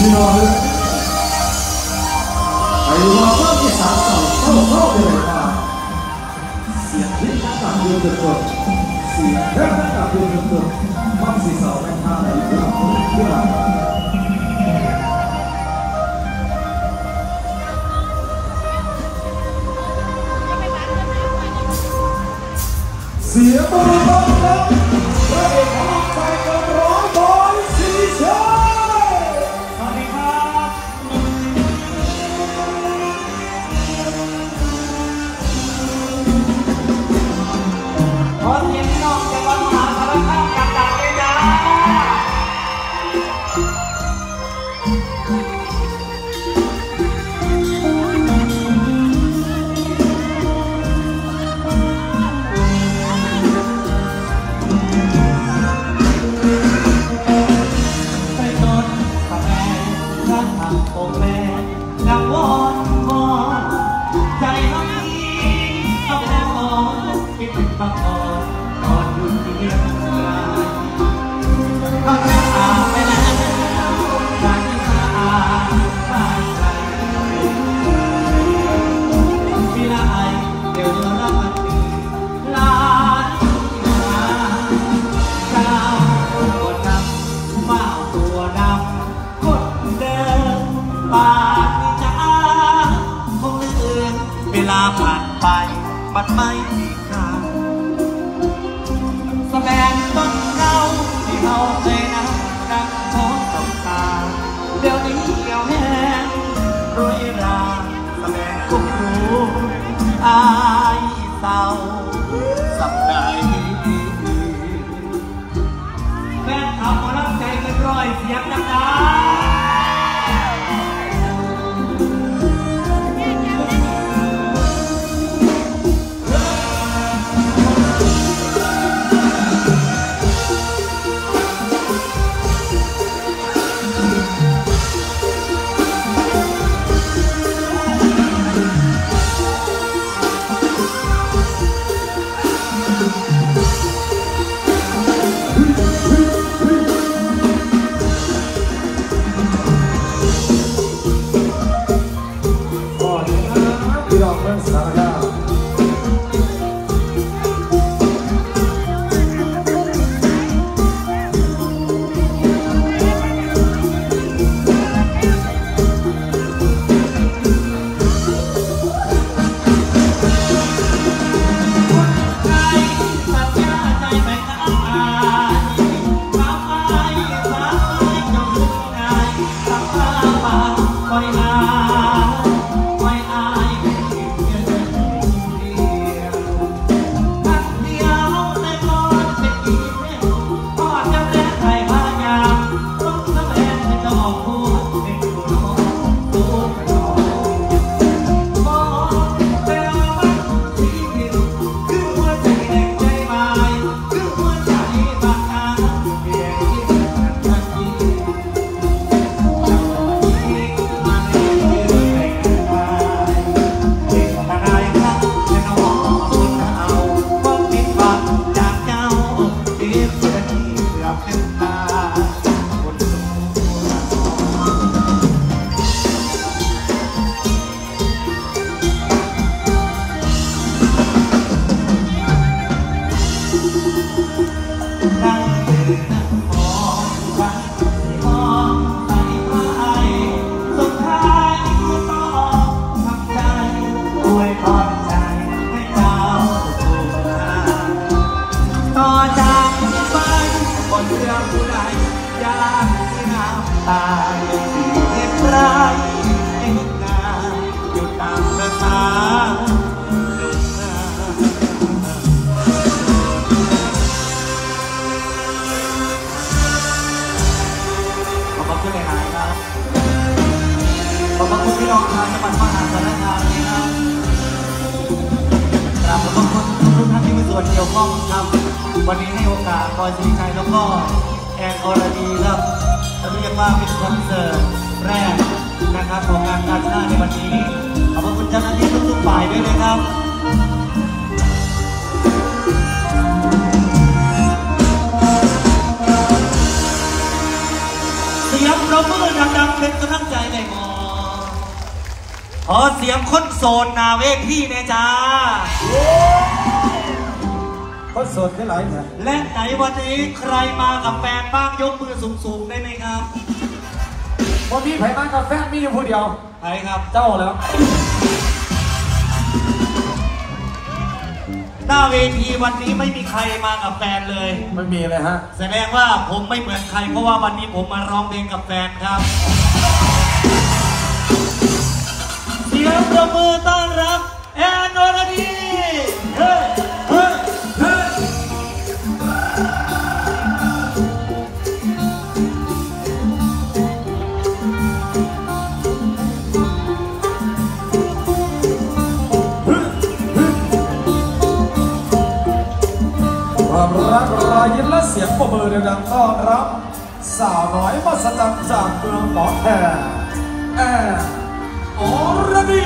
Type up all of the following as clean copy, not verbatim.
พี่น้องไอ้ว่าพ่อที่สาวเศร้าไปเลยค่ะเสียงที่นักการเมืองตัวเสียงที่นักการเมืองตัวบ้านสีเสาแม่ท่าไหนที่เราที่เราเสียงบอลครับพระเอกของใจกับร้อยบอลสีเชยสวัสดีครับขอเสียงพี่น้องจากวัดมหาสารคามดังๆเลยจ้าผ่านไปมันไม่มีค่าแสดงต้นเงาที่เราเคยนับดังโพสต์ต่างๆเดี๋ยวนี้เกี่ยวแห้งรวยราแสดงกุ้งรู้อายเศร้าสับได้แฟนขับมารับใจกันร้อยเสียงดังตายเห็นไรเห็นงานอยู่ตามภาษาขอบคุณหลายๆครับขอบคุณพี่น้องชาวจังหวัดมหาสารคามนะครับกราบขอบคุณทุกท่านที่มีส่วนเกี่ยวข้องครับวันนี้ให้โอกาสบอยสิริชัยแล้วก็แอนอรดีครับเรียกว่าเป็นคอนเสิร์ตแรกนะครับของงานกาชาดในวันนี้ขอบคุณเจ้าหน้าที่ทุกฝ่ายด้วยนะครับเสียงปรบมือดังๆเป็นกำลังใจในหมอขอเสียงคนโสดนาเวทีเนี่ยจ้าคนโสดได้หลายเนี่ยและไหนวันนี้ใครมากับแฟนบ้างยกมือสูงๆได้ไหมครับวันนี้ไผ่มากับแฟนมีอยู่ผู้เดียวใครครับเจ้าแล้วหน้าเวทีวันนี้ไม่มีใครมากับแฟนเลยไม่มีเลยฮะแสดงว่าผมไม่เหมือนใครเพราะว่าวันนี้ผมมาร้องเพลงกับแฟนครับเสียงปรบมือต้อนรับแอนอรดีเฮ้ยเฮ้ยเฮ้ยความรักรอยยิ้มและเสียงปรบมือดังๆต้อนรับสาวน้อยมหัศจรรย์จากเมืองหมอแคนแอนอรดี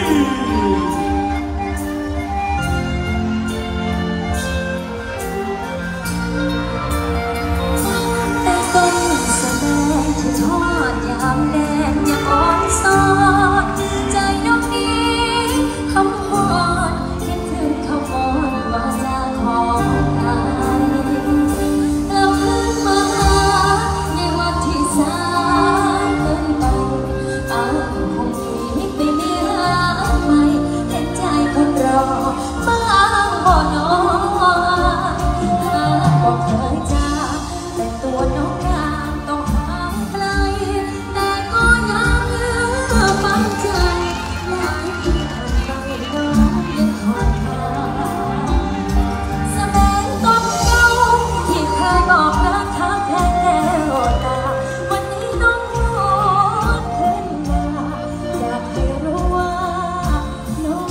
แต่ต้นแสดงที่ทอดยามแดงยังอ่อนซ้อนใจน้องนี้คำพรคิดถึงคำอ่อนว่าจะขอใครแล้วเพิ่งมาในวันที่สายเกินไปอายคงมีไปเนื้อใหม่เห็นใจคนรอบ้างบ่นอหากบอกเคยจากแต่ตัวน้องการต้องห่างไกลแต่ก็ยังเหลือฝังใจหลายที่ผ่านไปน้องยังคอยหาแสดงตนเก่าที่เคยบอกรักทักแท้แล้วตาวันนี้น้องร้อนขึ้นมาอยากให้รู้ว่าน้อง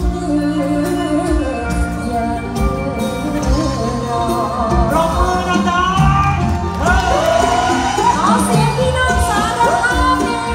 ยังรอปรบมือดังๆเฮ้ยขอเสียงพี่น้องสารภาพเนี่ย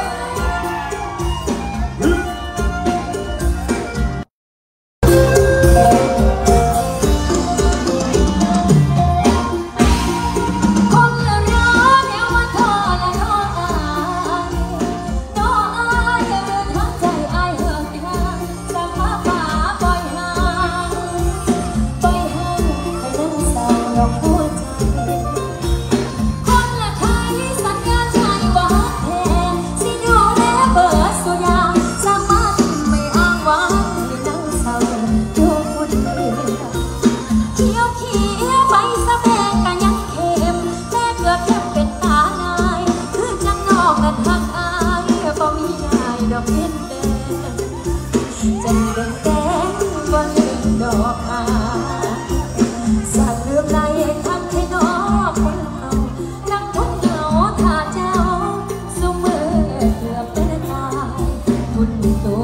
คนละร้อนเดี๋ยวมาทอละน้องอายน้องอายเดินทางใจอายเหินทางสามารถป่าปล่อยห่างปล่อยห่างให้นั่งเศร้าดอกหัวใจคนละไทยสัญญาใจบ่ฮักแท้สิดูแลเบิดสุยางสามารถไม่อ้างว้างให้นั่งเศร้าอยู่คนเดียวเขียวเขียวใบสะแบงก็ยังเค็มแม่เกือบแทบเป็นตาลายคือจังนอกนั้นหักอายบ่มีได้ดอกเห็นแดงจะมีแดงแดงบ่ลืมดอกอายสั่งลืมไหลทักให้น้องคนเฮานั่งทนเหงาถ้าเจ้าสุมือเกือบเป็นตายทุนตัว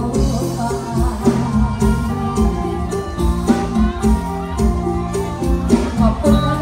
ขอบคุณค่ะ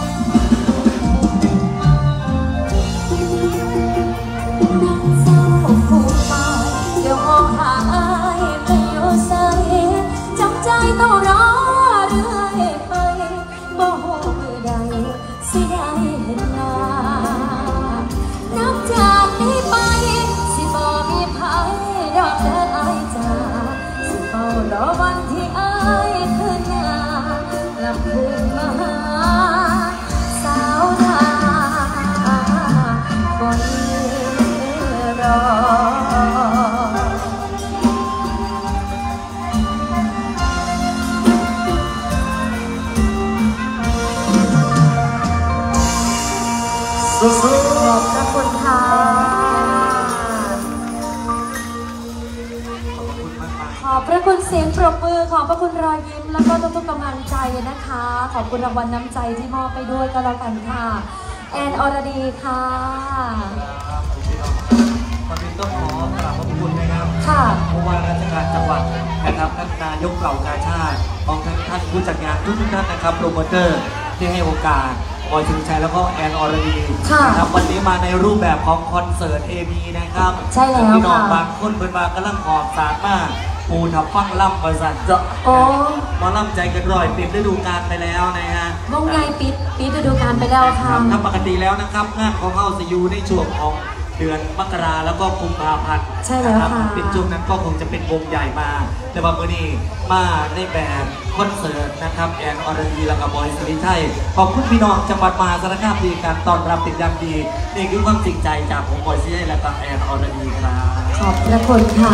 นั่งเศร้าฟูมฟายเดี๋ยวมองหาอายไปอยู่ไสจำใจต้องรอเรื่อยไปบ่ฮู้มื้อใดสิได้เห็นหน้านับจากนี้ไปสิบ่มีไผดอกเดินอายจ้าสิเฝ้ารอวันที่อายคืนหน้ากลับคืนมาหาสาวนาบ่ยืนรอสู้ๆขอบพระคุณค่ะ ขอบพระคุณเสียงปรบมือขอบพระคุณรอยยิ้มแล้วก็ทุกๆกำลังใจนะคะ ขอบคุณรางวัลน้ำใจที่มอบไปด้วยก็แล้วกันค่ะแอนอรดีค่ะวันนี้ต้องขอกราบขอบคุณนะครับค่ะผู้ว่าราชการจังหวัดนะครับท่านนายกเหล่ากาชาติของท่านผู้จัดงานทุกท่านนะครับโปรโมเตอร์ที่ให้โอกาสบอยชิงชัยแล้วก็แอนอรดีนะครับวันนี้มาในรูปแบบของคอนเสิร์ต AB นะครับใช่แล้วค่ะพี่น้องบางคนเป็นบางกำลังขอบสารมากปูทับฟังล่ำประสันจะมาล่ำใจกันร่อยปิดฤดูกาลไปแล้วนะฮะวงในปิดฤดูกาลไปแล้วค่ะถ้าปกติแล้วนะครับงานของเขาจะอยู่ในช่วงของเดือนมกราแล้วก็กุมภาพันธ์ใช่แล้วค่ะเป็นช่วงนั้นก็คงจะเป็นวงใหญ่มาแต่ว่าเมื่อนี้มาในแบบคอนเสิร์ตนะครับแอนอรดีและกับบอยสิริชัยขอบคุณพี่น้องจังหวัดมหาสารคามที่การต้อนรับเป็นอย่างดีนี่คือความจริงใจจากผมบอยสิริชัยและกับแอนอรดีครับขอบพระคุณค่ะ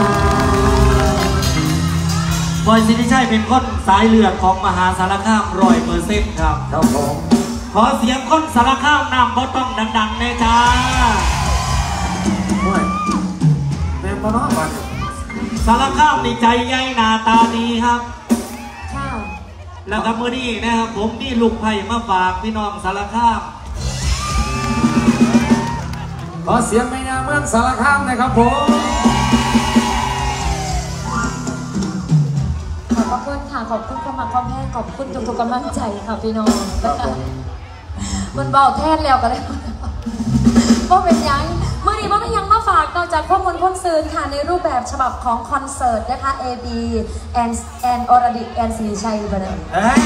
บอยสิริชัยเป็นคนสายเลือดของมหาสารคาม100%ครับครับผมขอเสียงคนสารคามนำบ่ต้องดังๆเลยจ้าด้วยแม่มาเนาะวันสารคามนี่ใจใหญ่หน้าตาดีครับค่ะแล้วก็มื้อนี้นะครับผมมีลูกไผ่มาฝากพี่น้องสารคามขอเสียงแม่ยาเมืองสารคามนะครับผมขอบพระคุณค่ะ ขอบคุณความรักความแพงขอบคุณทุกๆกำลังใจค่ะพี่น้องมันเบาแทนแล้วกันเลยว่าเป็นยังเมื่อนี้ว่าเป็นยังมาฝากนอกจากข้อมูลพ้นซื้อค่ะในรูปแบบฉบับของคอนเสิร์ตนะคะ AB แอนอรดิแอนสิริชัยบดเอ้ย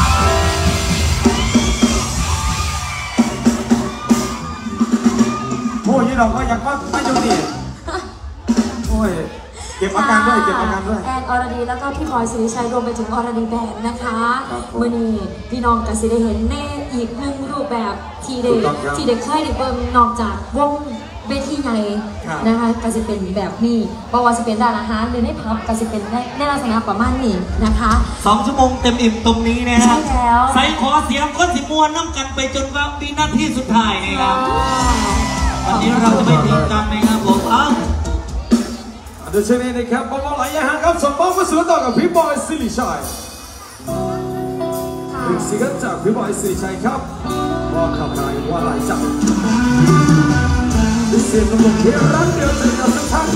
โอ้ยเราก็ยังไม่อยู่นี่โอ้ยเก็บอาการด้วยเก็บอาการด้วยแอนอรดีแล้วก็พี่บอยสิริชัยรวมไปถึงอรดีแบนด์นะคะครับผมเมื่อนี้พี่น้องกสิได้เห็นแน่อีกหนึ่งรูปแบบที่เด็กถูกต้องครับที่เด็กเคยได้เบิ่งนอกจากวงเวทีใหญ่นะคะกสิเป็นแบบนี้บอกว่าจะเป็นร้านอาหารหรือในพับกสิเป็นในลักษณะประมาณนี้นะคะ 2 ชั่วโมงเต็มอิ่มตรงนี้นะคใช่รับแล้วใส่ขอเสียงคนสิมวนน้ำกันไปจนว่าปีนาทีสุดท้ายนะครับวันนี้เราจะไม่ทิ้งกันนะครับผมเดี๋ยวเช่นนี้นะครับบอลไหลยางครับส่งบอลมาสู่ต่อกับพี่บอยสิริชัยหนึ่งซิงเกิลจากพี่บอยสิริชัยครับว่าขับไหลว่าไหลจับดิเสียงกำลังเที่ยวรักเดียวใจกับทุกท่าน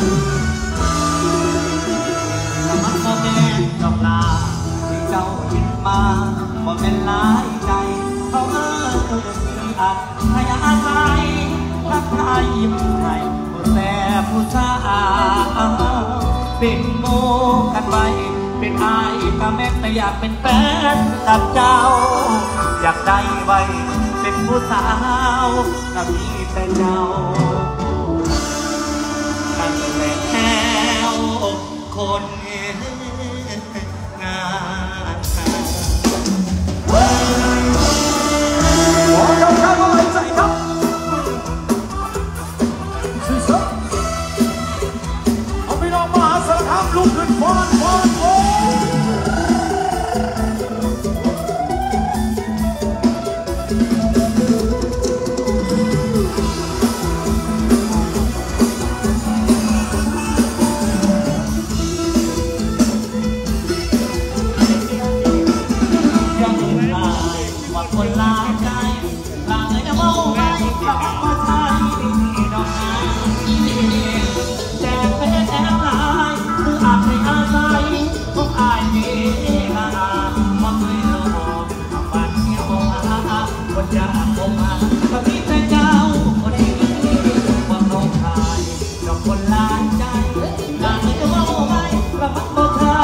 มันก็แม่นดอกลาที่เจ้าเห็นมาบ่เป็นหลายใจเขาอัดพยาใจทักทายยิ้มให้ผู้แต่ผู้ชายเป็นโมกันไว้เป็นอายกับแม่แต่อยากเป็นแฟนกับเจ้า อยากได้ไว้เป็นผู้สาวกับมีแต่เจ้ากันแล้วคนงานขอคำว่าไหลใจครับสิสักเอาพี่น้องมหาสารคามลุกขึ้นฟ้อนฟ้อนโอ้ยังลายว่าคนลาใจลาเลยจะเมาไว้กลับมาใช้ดอกไม้แจกเป็นแอบลายคืออาจไม่อาศัยพวกอายดีมาว่าเคยรอบ้านเที่ยวหาคนอยากคงมาก็มีแต่เจ้าคนนี้ว่าเขาขายดอกคนลาใจลาเลยจะเมาไว้กลับมาใช้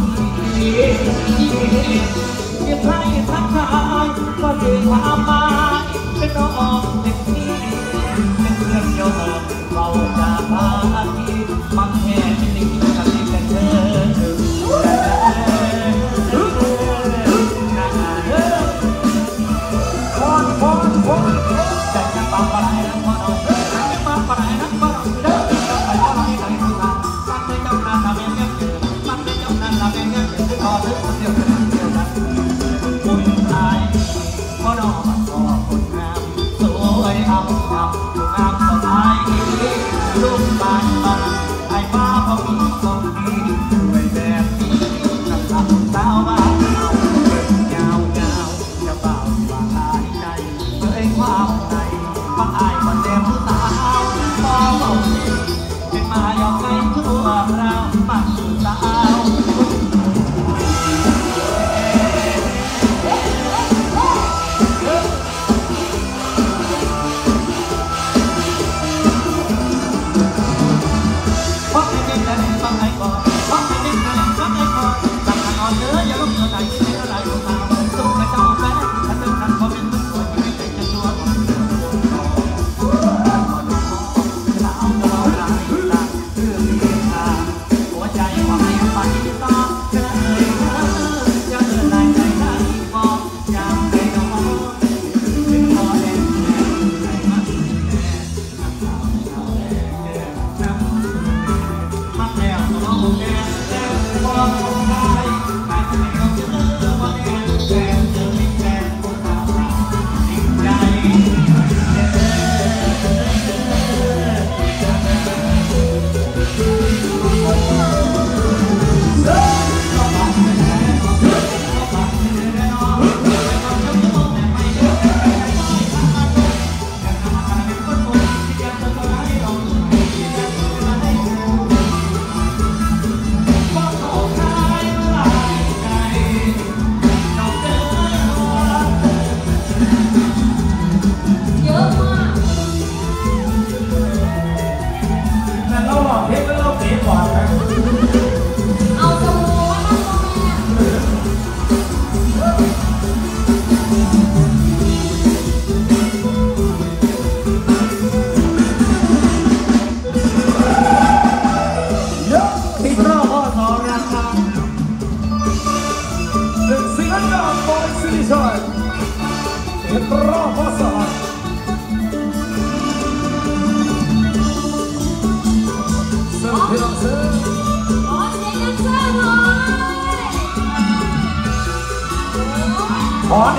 เก็บให้ทักทายก็เดินทางมาเป็นน้องเด็กนี้เป็นเพื่อนโยมเราจะพาที่มักแค่สิ่งที่กันเป็นเธฟ้อนฟ้อนฟ้อนจะจะปาปะไรนักบ่น้องจะปาปะไรนักบ่น้องเด้อไปบ่น้องให้ทุกทางมันไม่จำนานละแม่เงี้ยมันไม่จำนานละแม่เงี้ยขอเธอคนเดียวกันคุณอายบ่น้องขอคนงามสวยงามงามงามสดใสลูกบ้านบ้านไอ้บ้าพอมีคนดีด้วยแบบนี้กับทำสาวบ้านยาวยาวจะเบาว่าหายใจเพื่อความในบางอายมันเจ็บสาวพอเอาเป็นมาหยอกใจทั่วเราปักสาว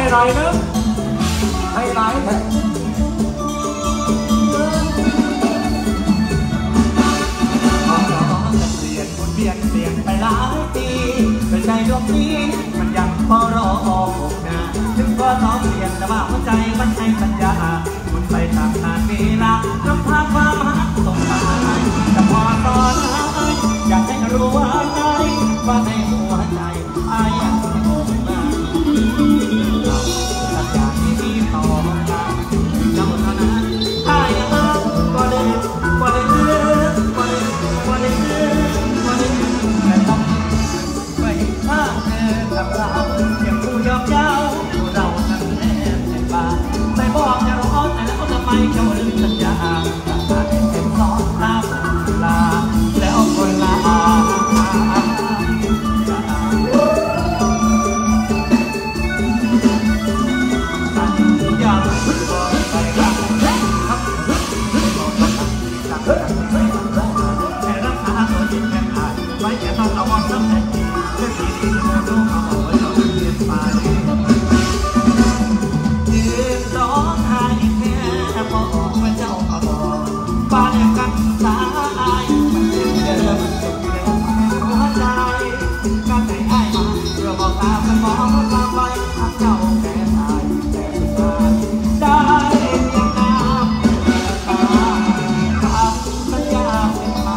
หน่อยนึงให้หลายแผ่นเปลี่ยนไปหลายปีแต่ใจดวงนี้มันยังพอรอผมนะถึงก็ต้องเปลี่ยนแต่ว่าหัวใจมันให้สัญญาคุณไปตามนานเวลานำพาความรักส่งมาแต่พอตอนนั้นอยากให้รู้ว่าในหัวใจอายอยากจะมองมาสัญญาที่มีต่อกันเจ้าเท่านั้นอายก็ได้แต่ต้องไปพาเธอกับเราอย่างผู้ยอมเย้าเราทั้งแน่ในบ้านไม่บอกจะร้อนแต่แล้วทำไมเจ้าลืมสัญญาเป็นสองตามลาแล้วคนลาไม่จะต้องระวังน้ำแข็งเพื่อที่ดีจะดูเอาไว้เราเรียนไปยืนร้องไห้แค่พอว่าเจ้ามาบอกบ้านกันสายมันเดิมสุดเร็วหัวใจการไหนอ้ายมาเราบอกตามันมองตาไปทักเจ้าแก่ตายแต่สุดท้ายได้ยังน้ำตาคำสัญญาเป็นมา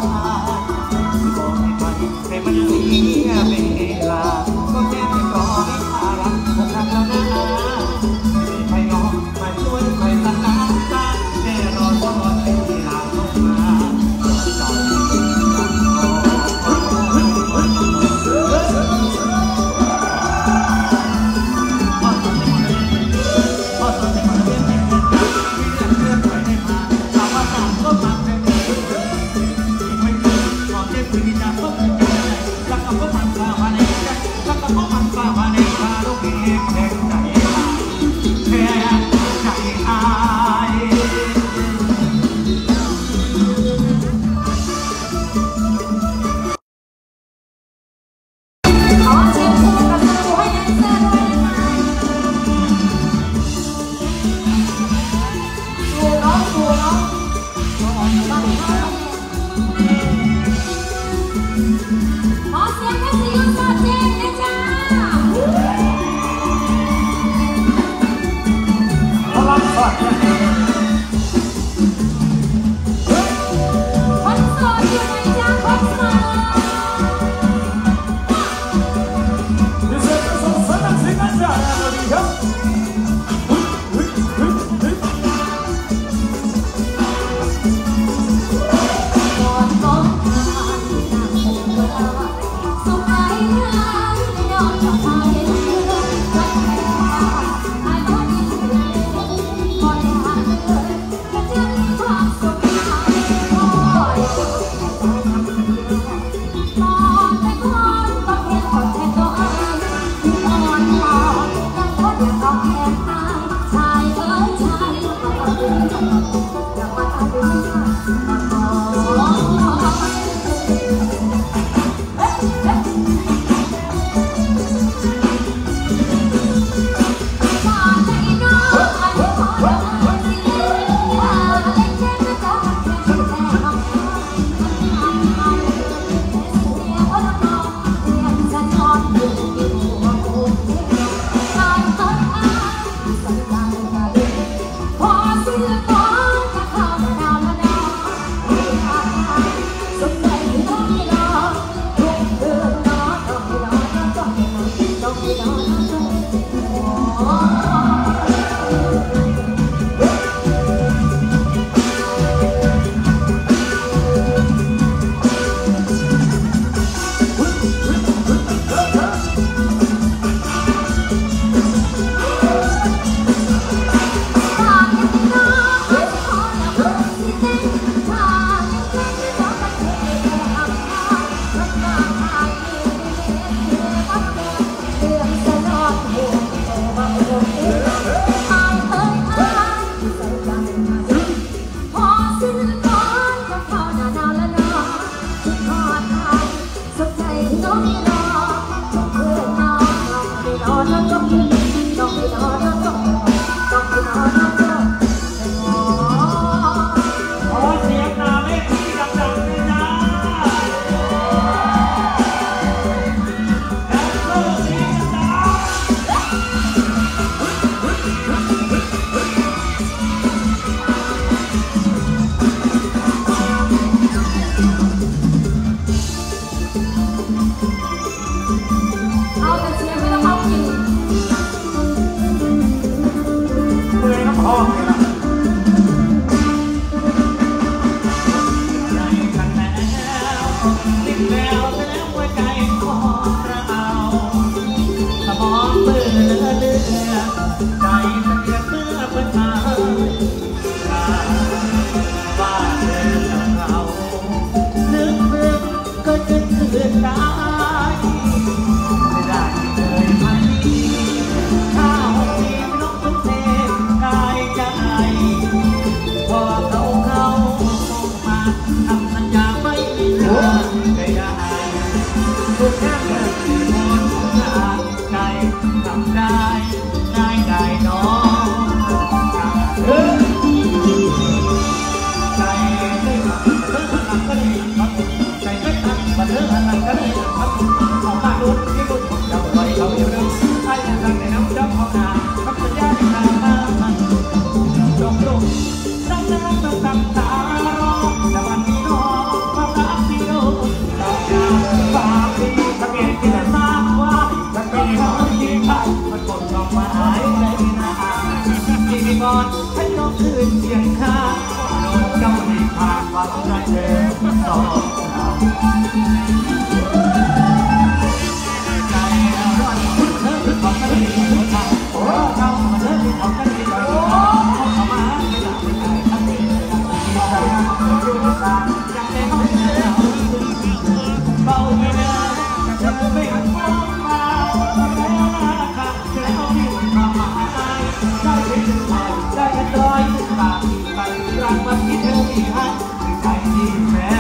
ให้มันเสียเวลาก็แค่ไม่รอให้ภาระอกหักแล้วนะไม่ใครน้องมาช่วยไม่ตัดน้ำตาแน่นอนว่าเป็นที่หลังลงมาใจพอตอนที่มันเรียนแต่เพื่อนไปได้มาถามว่าต่างก็ต่างแต่ไม่เคยขอเจ็บที่จะพบแล้วก็มันฝ่ามาในใจแล้วก็มันฝ่ามาในตาลูกเอกแข็งใจแค่ใจอายขอเชิญผู้กำกับให้แดนเซอร์ด้วยนะคะดูน้องบ้านเขาขอเสียงให้สิวสดเจนนะจ๊ะพลังสัตว์คนโสดอยู่ไหนจ๊ะคนโสดดิฉันจะส่งสัญญาณสิ่งนั้นจะอะไรดีครับก่อนก้มหน้านั่งคงเวลาสุขใจเนื้อยอดดอกไม้เดือนรักแท้ไอ้บ้านนี้คอยหาเงินและจะมีความสุขคอยใจทำเพื่อตอนแต่คนต้องเห็นคนแทนตัวเองที่อ่อนหวานแต่คนอยากเอาแค่ตายชายเอ้ยชายก็ต้องดูอยากมาทำดูพอซื้อของจะเข้ามาดาวอื่นได้ไม่ได้เคยมาดีถ้าวันนี้น้องทุ่มเทกายใจพอเขามาทำสัญญาไม่มีเรื่องไม่ได้ทุกอย่างเกิดขึ้นบนทางใจทำได้ได้น้องใจไม่ทำเรื่องหลังก็ดีครับใจไม่ทำมาเรื่องหลังก็ดีครับของบ้านนู้นที่นู้นของเราไว้เขาอยู่เดิมใช่ทางในน้ำเจ้าของนาทำสัญญาในทางมันจงลงน้ำต้องตำตารอแต่วันนี้น้องความรักที่โดนเราจะฝากที่ทะเบียนที่จะสร้างไว้จะเป็นของที่ใครมันกดลงมาหายในนาที่มีก่อนให้น้องคืนเสียงข้าโดนเจ้าที่พาความรักเธอต่อใจร้อนเธอคือของกันดีของเราโอ้เราเธอคือของกันดีของเราเข้ามาไม่ได้ไม่ได้ทั้งนี้ใจอยู่ตาอยากได้เขาเธอเบาไม่ได้แต่เธอไม่หันมองมาแล้วค่ะเธอเอาที่ความหมายได้เป็นใจได้เป็นรอยตาไปรักมันที่เธอมีให้ใจที่แม้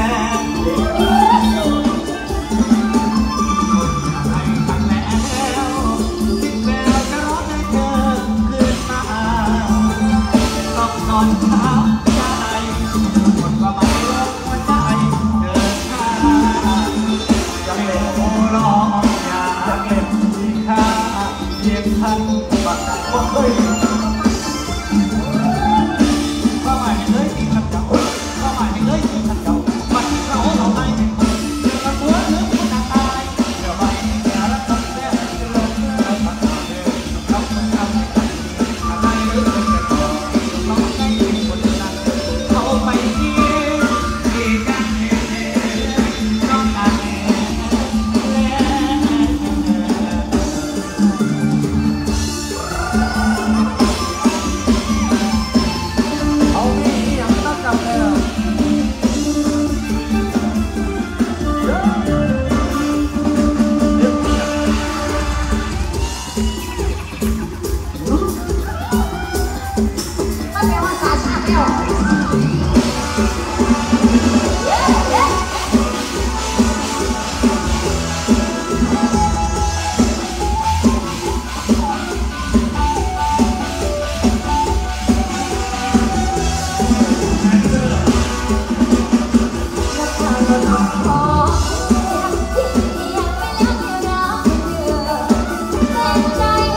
ตอนเช้าใจหมดความหมายลงหัวใจเดินทางจะเป็นโอรองยาจะเป็นที่ข้าเพียงทันบัดก็เคยความหมายไม่เลยที่ขัดเจ้าความหมายไม่เลยที่ขัดเจ้าบัดเขาเราไม่เป็นคนเรื่องละตัวเรื่องคนต่างตายเดี๋ยวไปแก่รักกันแน่จะลงเรื่องมันเดินทำมันทำอะไรหรือเป็นแต่ก่อนเขาไปที่กันน้องกันเอามีอย่างต้องกลับเลยมันเป็นว่าสาชาติแล้ว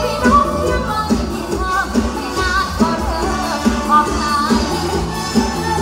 เ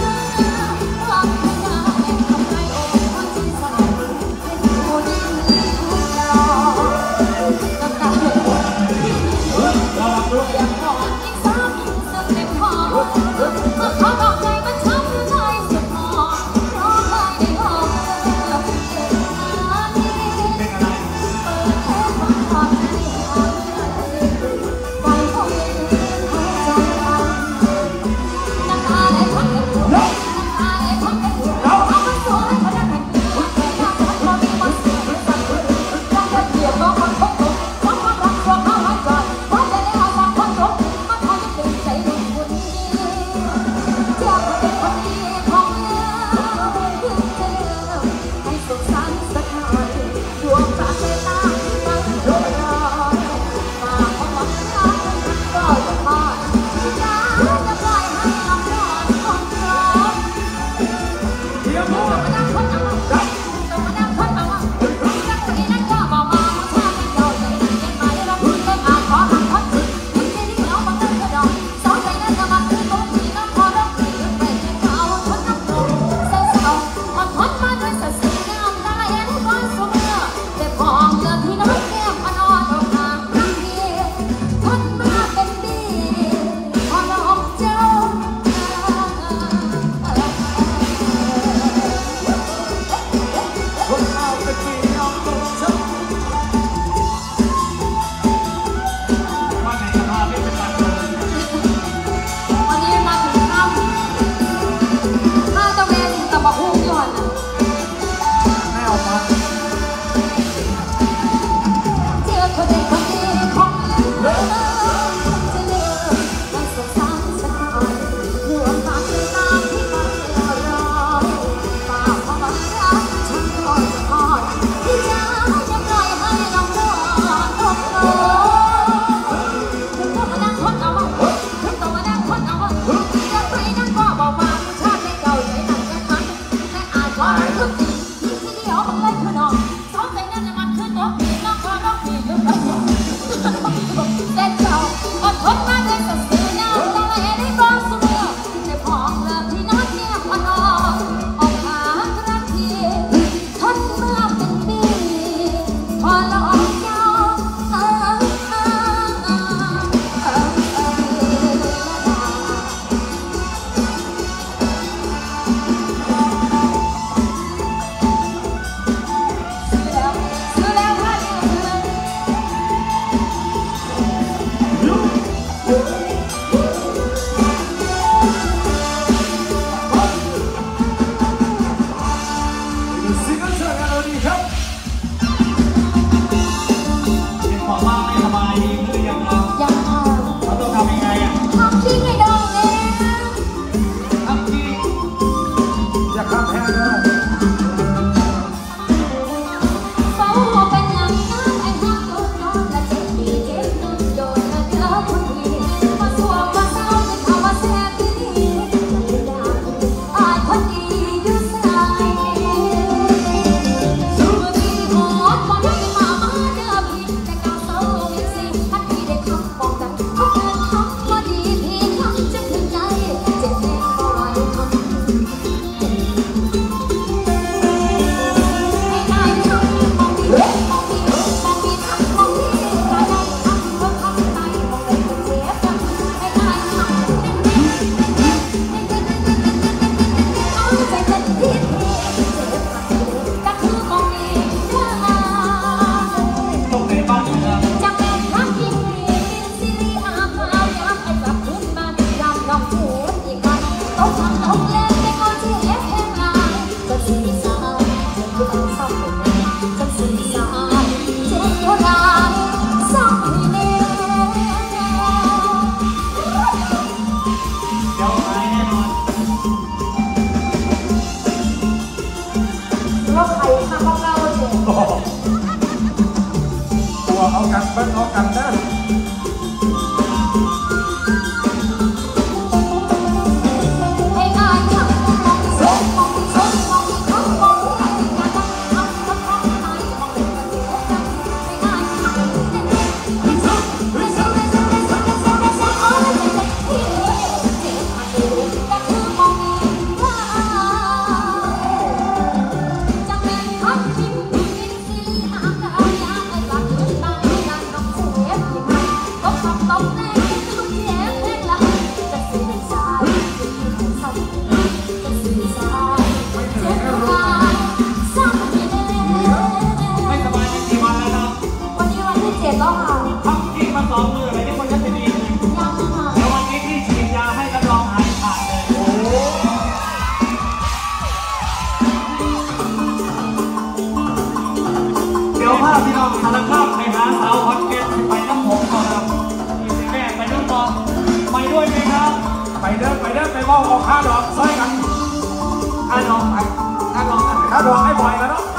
ว่าออกค่าดอกซอยกันถ้าลองไปถ้าลองกันค่าดอกให้บ่อยกันเนาะ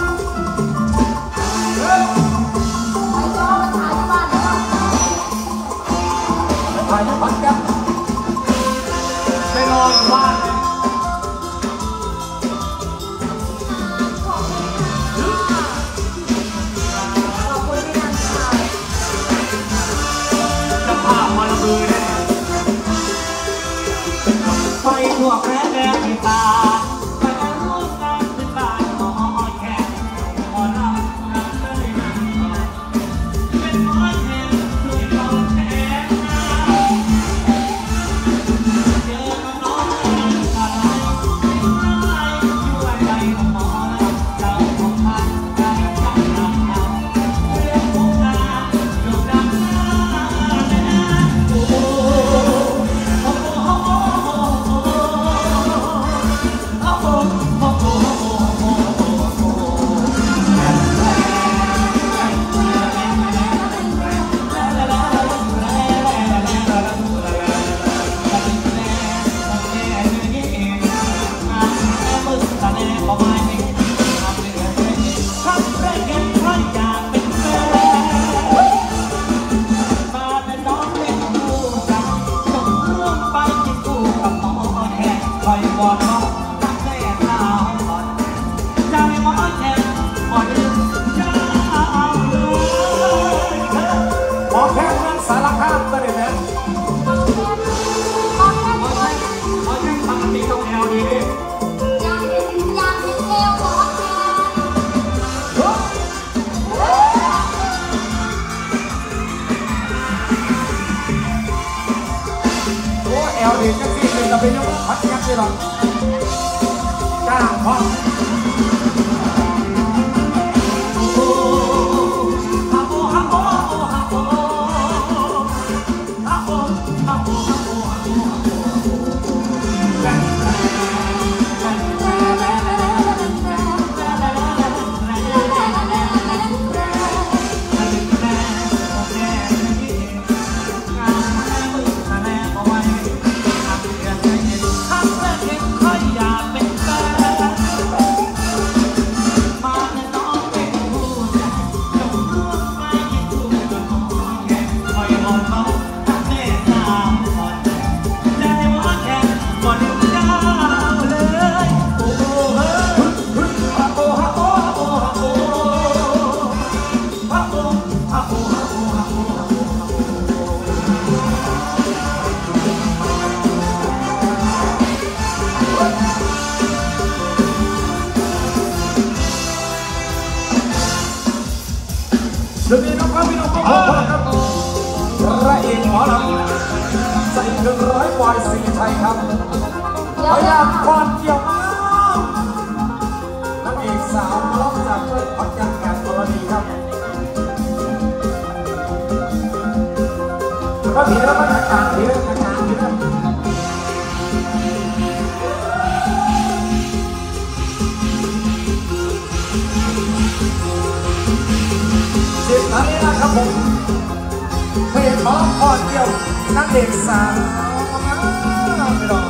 ไปรอมาถ่ายที่บ้านแล้วถ่ายยังพันกันไปรออยู่บ้านเลยขอบคุณที่นำข่าวจะพามาละมือเนี่ยไปทั่วแคว้นแดนอีสานไปร่วมงานเป็นบ้านหมอแขกหมอรำรำเลยนะเป็นหมอแขกช่วยเราแทนเจอน้องๆอะไรช่วยใจของหมอเจ้าของพันใจจังรำเราเรื่องของงานจบดังหน้าโอ้โห วอนน้องตั้งแต่เช้าก่อนใจหมอแทนหมอลืมเช้าเลยหมอแพทย์นั้นสารคามก็ได้ไหมขอบคุณหมอแทนปกติต้องแนวดีอยากเห็นเอวหมอแทนโอ้แอลดีจังสิเลยจะเป็นยังไงพัดยักษ์เลยหรอกกล้าพอโอ้ฮาโอฮาโอฮาโอฮาโอฮาโอฮาโอเดี๋ยวนี้น้องครับพี่น้องครับครับพระเอกหมอลำใส่100ปอยสีชัยครับพยายามก่อนเกี่ยวมานางเอกสาวร้องจากช่วยพักยังแอนโทนีครับก็ผีแล้วก็ทางผีแล้วทางผีแล้วสิบนาทีนะครับผมเพลงหมอพอเกี่ยวนางเอกสาวไม่รอ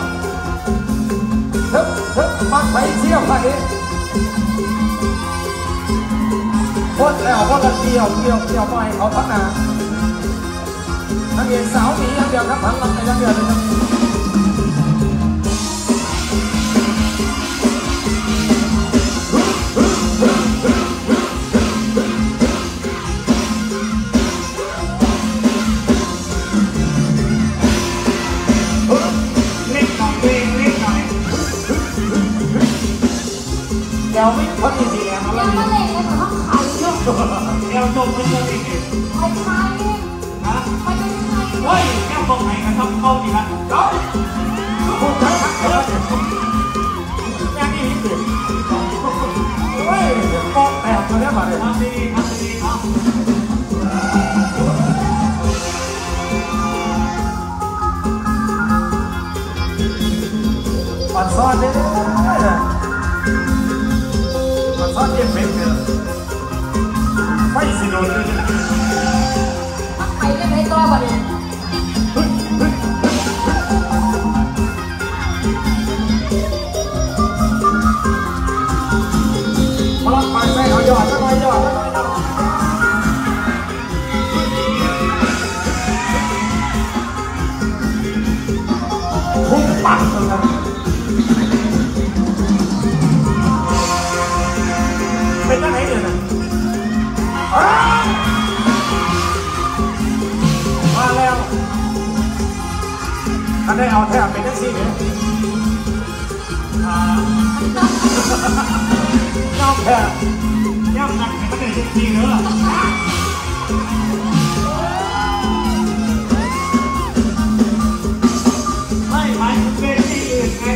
มักไปเที่ยวไปพ้นแล้วพ้นกันเที่ยวไปเขาพัฒนานางเอกสาวหนีอย่างเดียวครับพันลำในอย่างเดียวเลยครับแกววิ่งพอดีแกมายัแล้งวมาเล่นกันทั้งไข่ด้วยแก้วจมเป็นตัวติดไปทายเองฮะไปยังไงเฮ้ยแก้วตรงไหนกันครับเข้าดีครับพูดชัดๆเลยแกนี่สิเฮ้ยมองแตกมาแล้วมาเลยทำดีทำดีครับปัดซ้อนเนี่ยปัดซ้อนเย็บเป็นเนี่ยไม่สิโดนเลยทั้งไข่ได้ไหมตัวบ่เนี่ยนได้เอาแทบเป็นแท็กซี่เนี่ยเจ้าแทบย่ำหนักเป็นแท็กซี่เนอะไม่หมายถึงเวทีอื่นไง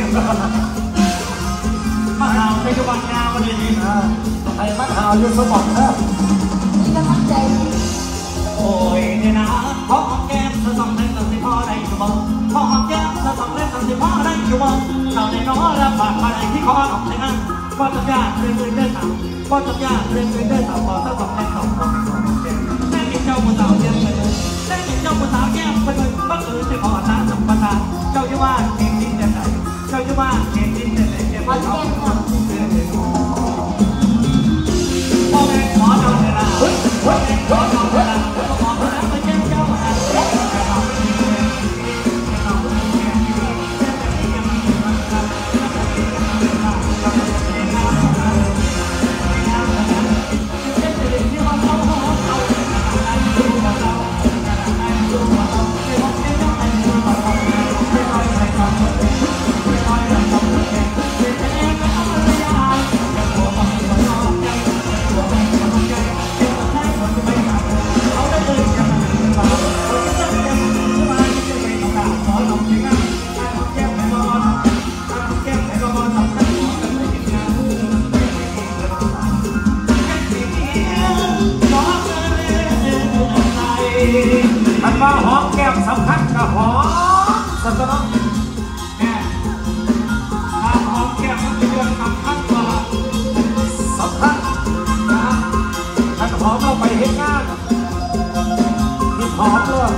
มหาในจังหวัดงานวันนี้ไอ้มัดหาวอยู่สมองแทบมีกำลังใจโอ้ยเนี่ยนะพอหอมแก้มเธอต้องเล่นตั้งที่พ่อได้อยู่บ่พอหอมแก้มเธอต้องเล่นตั้งที่พ่อได้อยู่บ่เราในน้อรับปากมาได้ที่คอออกในนั้นก็จะยากเรื่อยๆเดินต่ำก็จะยากเรื่อยๆเดินต่ำพอถ้าต้องเล่นต่ำพอได้กินเจ้าผู้สาวแก้มไปเลยได้กินเจ้าผู้สาวแก้มไปเลยบังเอิญได้ขอน้ำสัมปทานเจ้าจะว่าเก่งจริงแต่ไหนเจ้าจะว่าเก่งจริงแต่ไหนเจ้าชอบพ่อแม่ขอเจ้าเวลาพ่อแม่ขอเจ้าเวลาขอเวลาไปแก้เจ้าหาอันว่าหอมแก้มสำคัญกับหอมสันตนะแม่ถ้าหอมแก้มมันเป็นเรื่องสำคัญกว่าสำคัญนะท่านหอมเราไปเห็นงานที่หอมเลย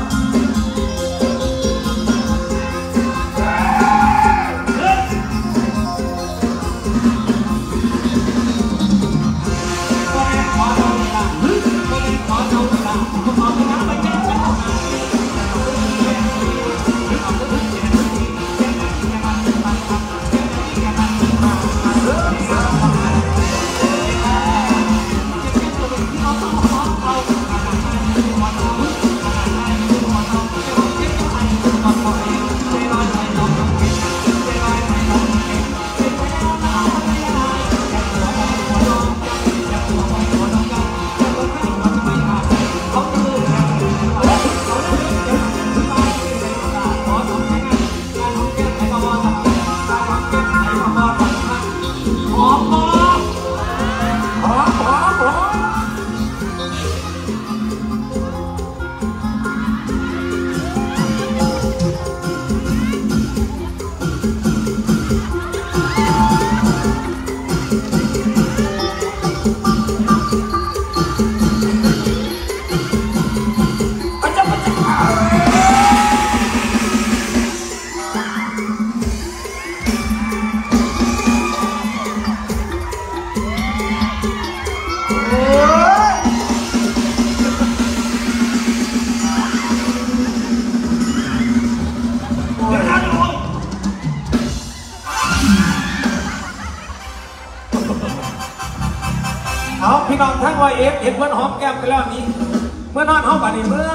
เอาพี่น้องทั้งวัยเห็นเพื่อนหอมแก้มกันแล้วนี้เมื่อนอนห้องบัดนี้เมื่อ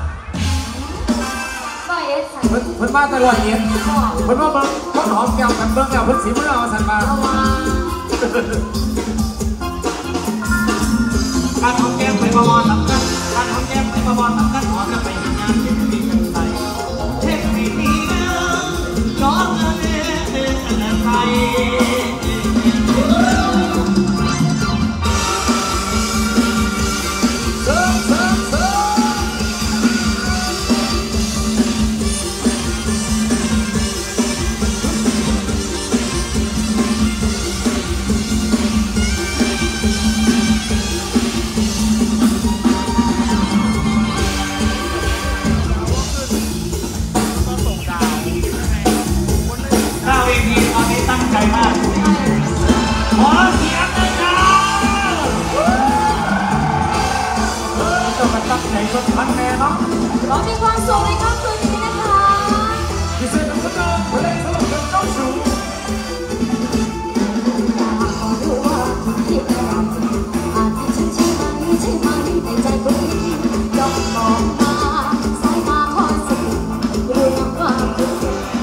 เพื่อนบ้านตลอดเย็นเพื่อนว่าเพื่อนหอมแก้มกันเบิ้งแก้วเพื่อนสีเมื่อเอาสันมาการหอมแก้มไปประมาณสำคัญการหอมแก้มไปประมาณสำคัญหอมจะไปเห็นงานเห็นมีกันใส่เทคนิคนี้น้องเอ๋ยใส่ขอมีความสุขในค่ำคืนนี้นะคะพิเศษสำหรับเพลงสำหรับเจ้าชู้รู้ว่าที่แอบอาจจะใช่ไหมในใจกูยอมมองมาสายตาคอยสะกิดเรื่องความคิด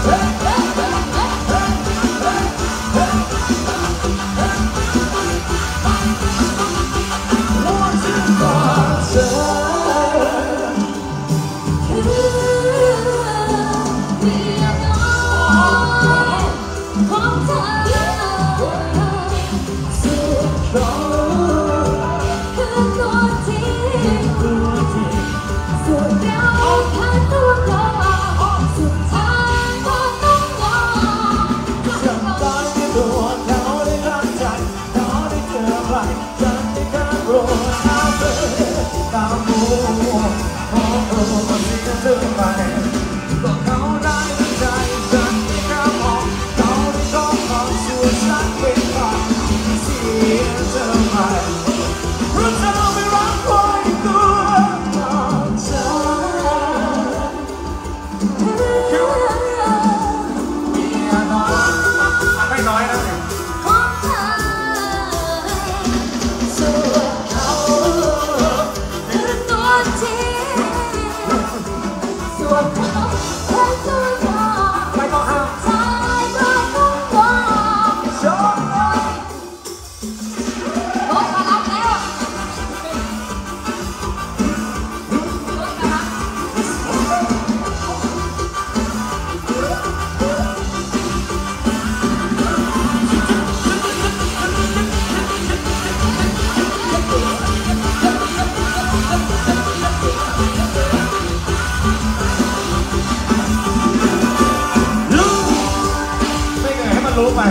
รู้ไป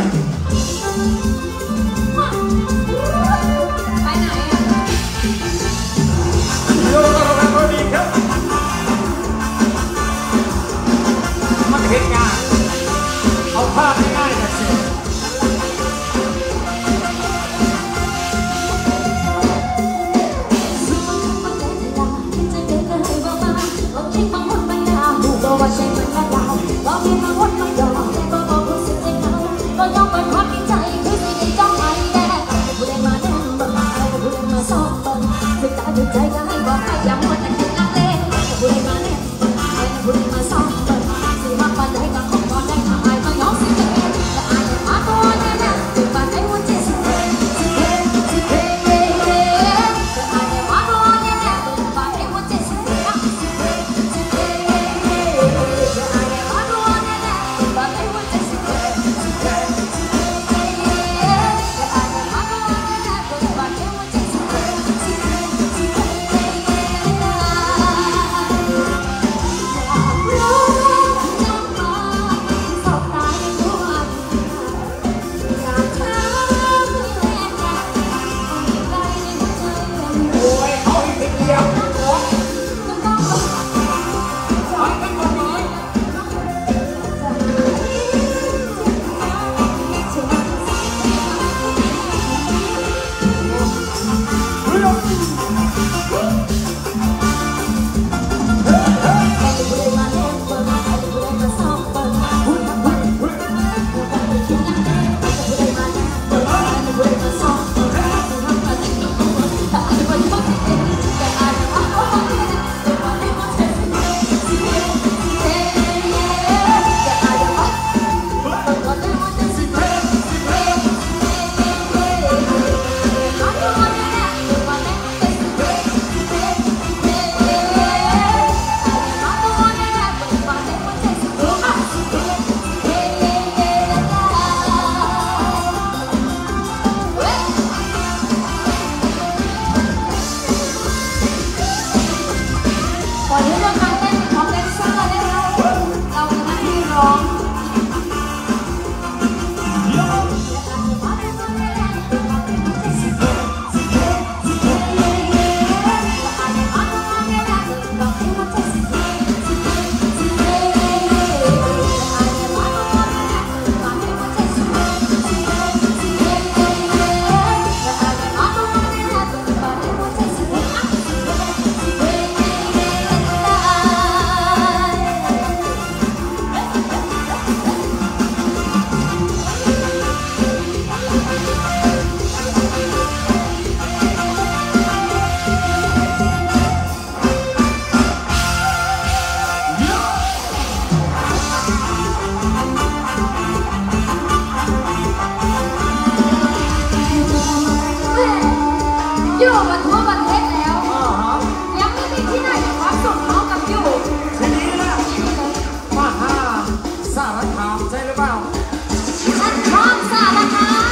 ไปไหนอ่ะโยนกันพอดีครับมันเห็นงานเอาภาพง่ายๆแบบนี้ว่าใช่มันละลายบอกให้มาวนมาดอกแต่ก็บอกผู้สึกใจเขาก็ยอมไปารคามใช่หรือเปล่าฉันชอบสารคาม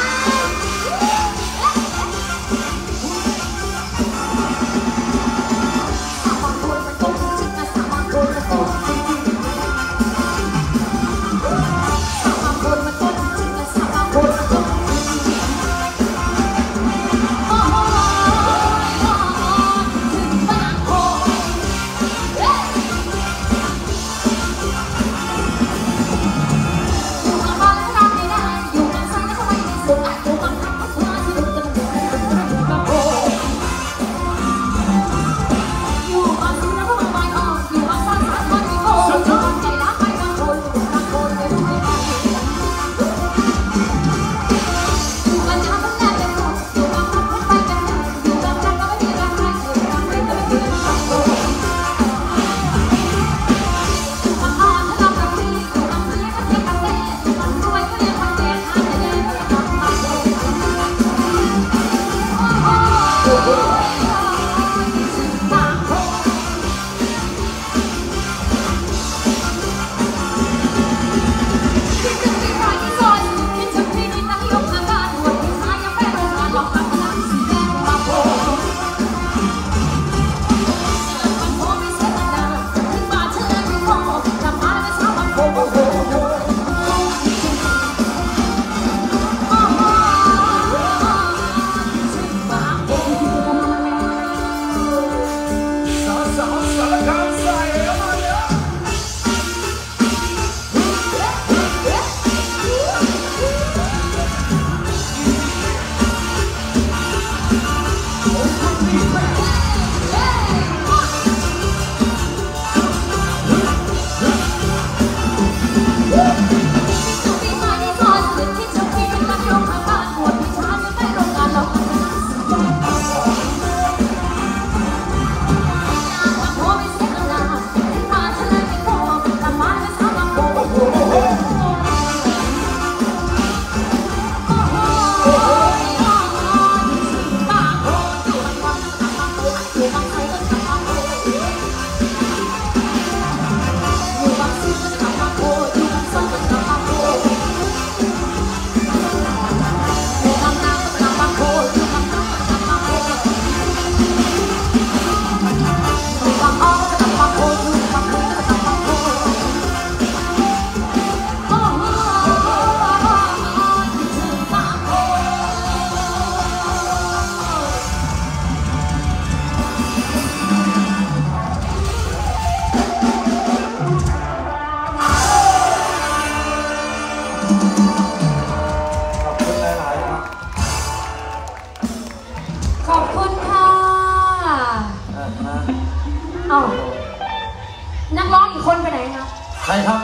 นักร้องอีกคนไปไหนครับใครครับ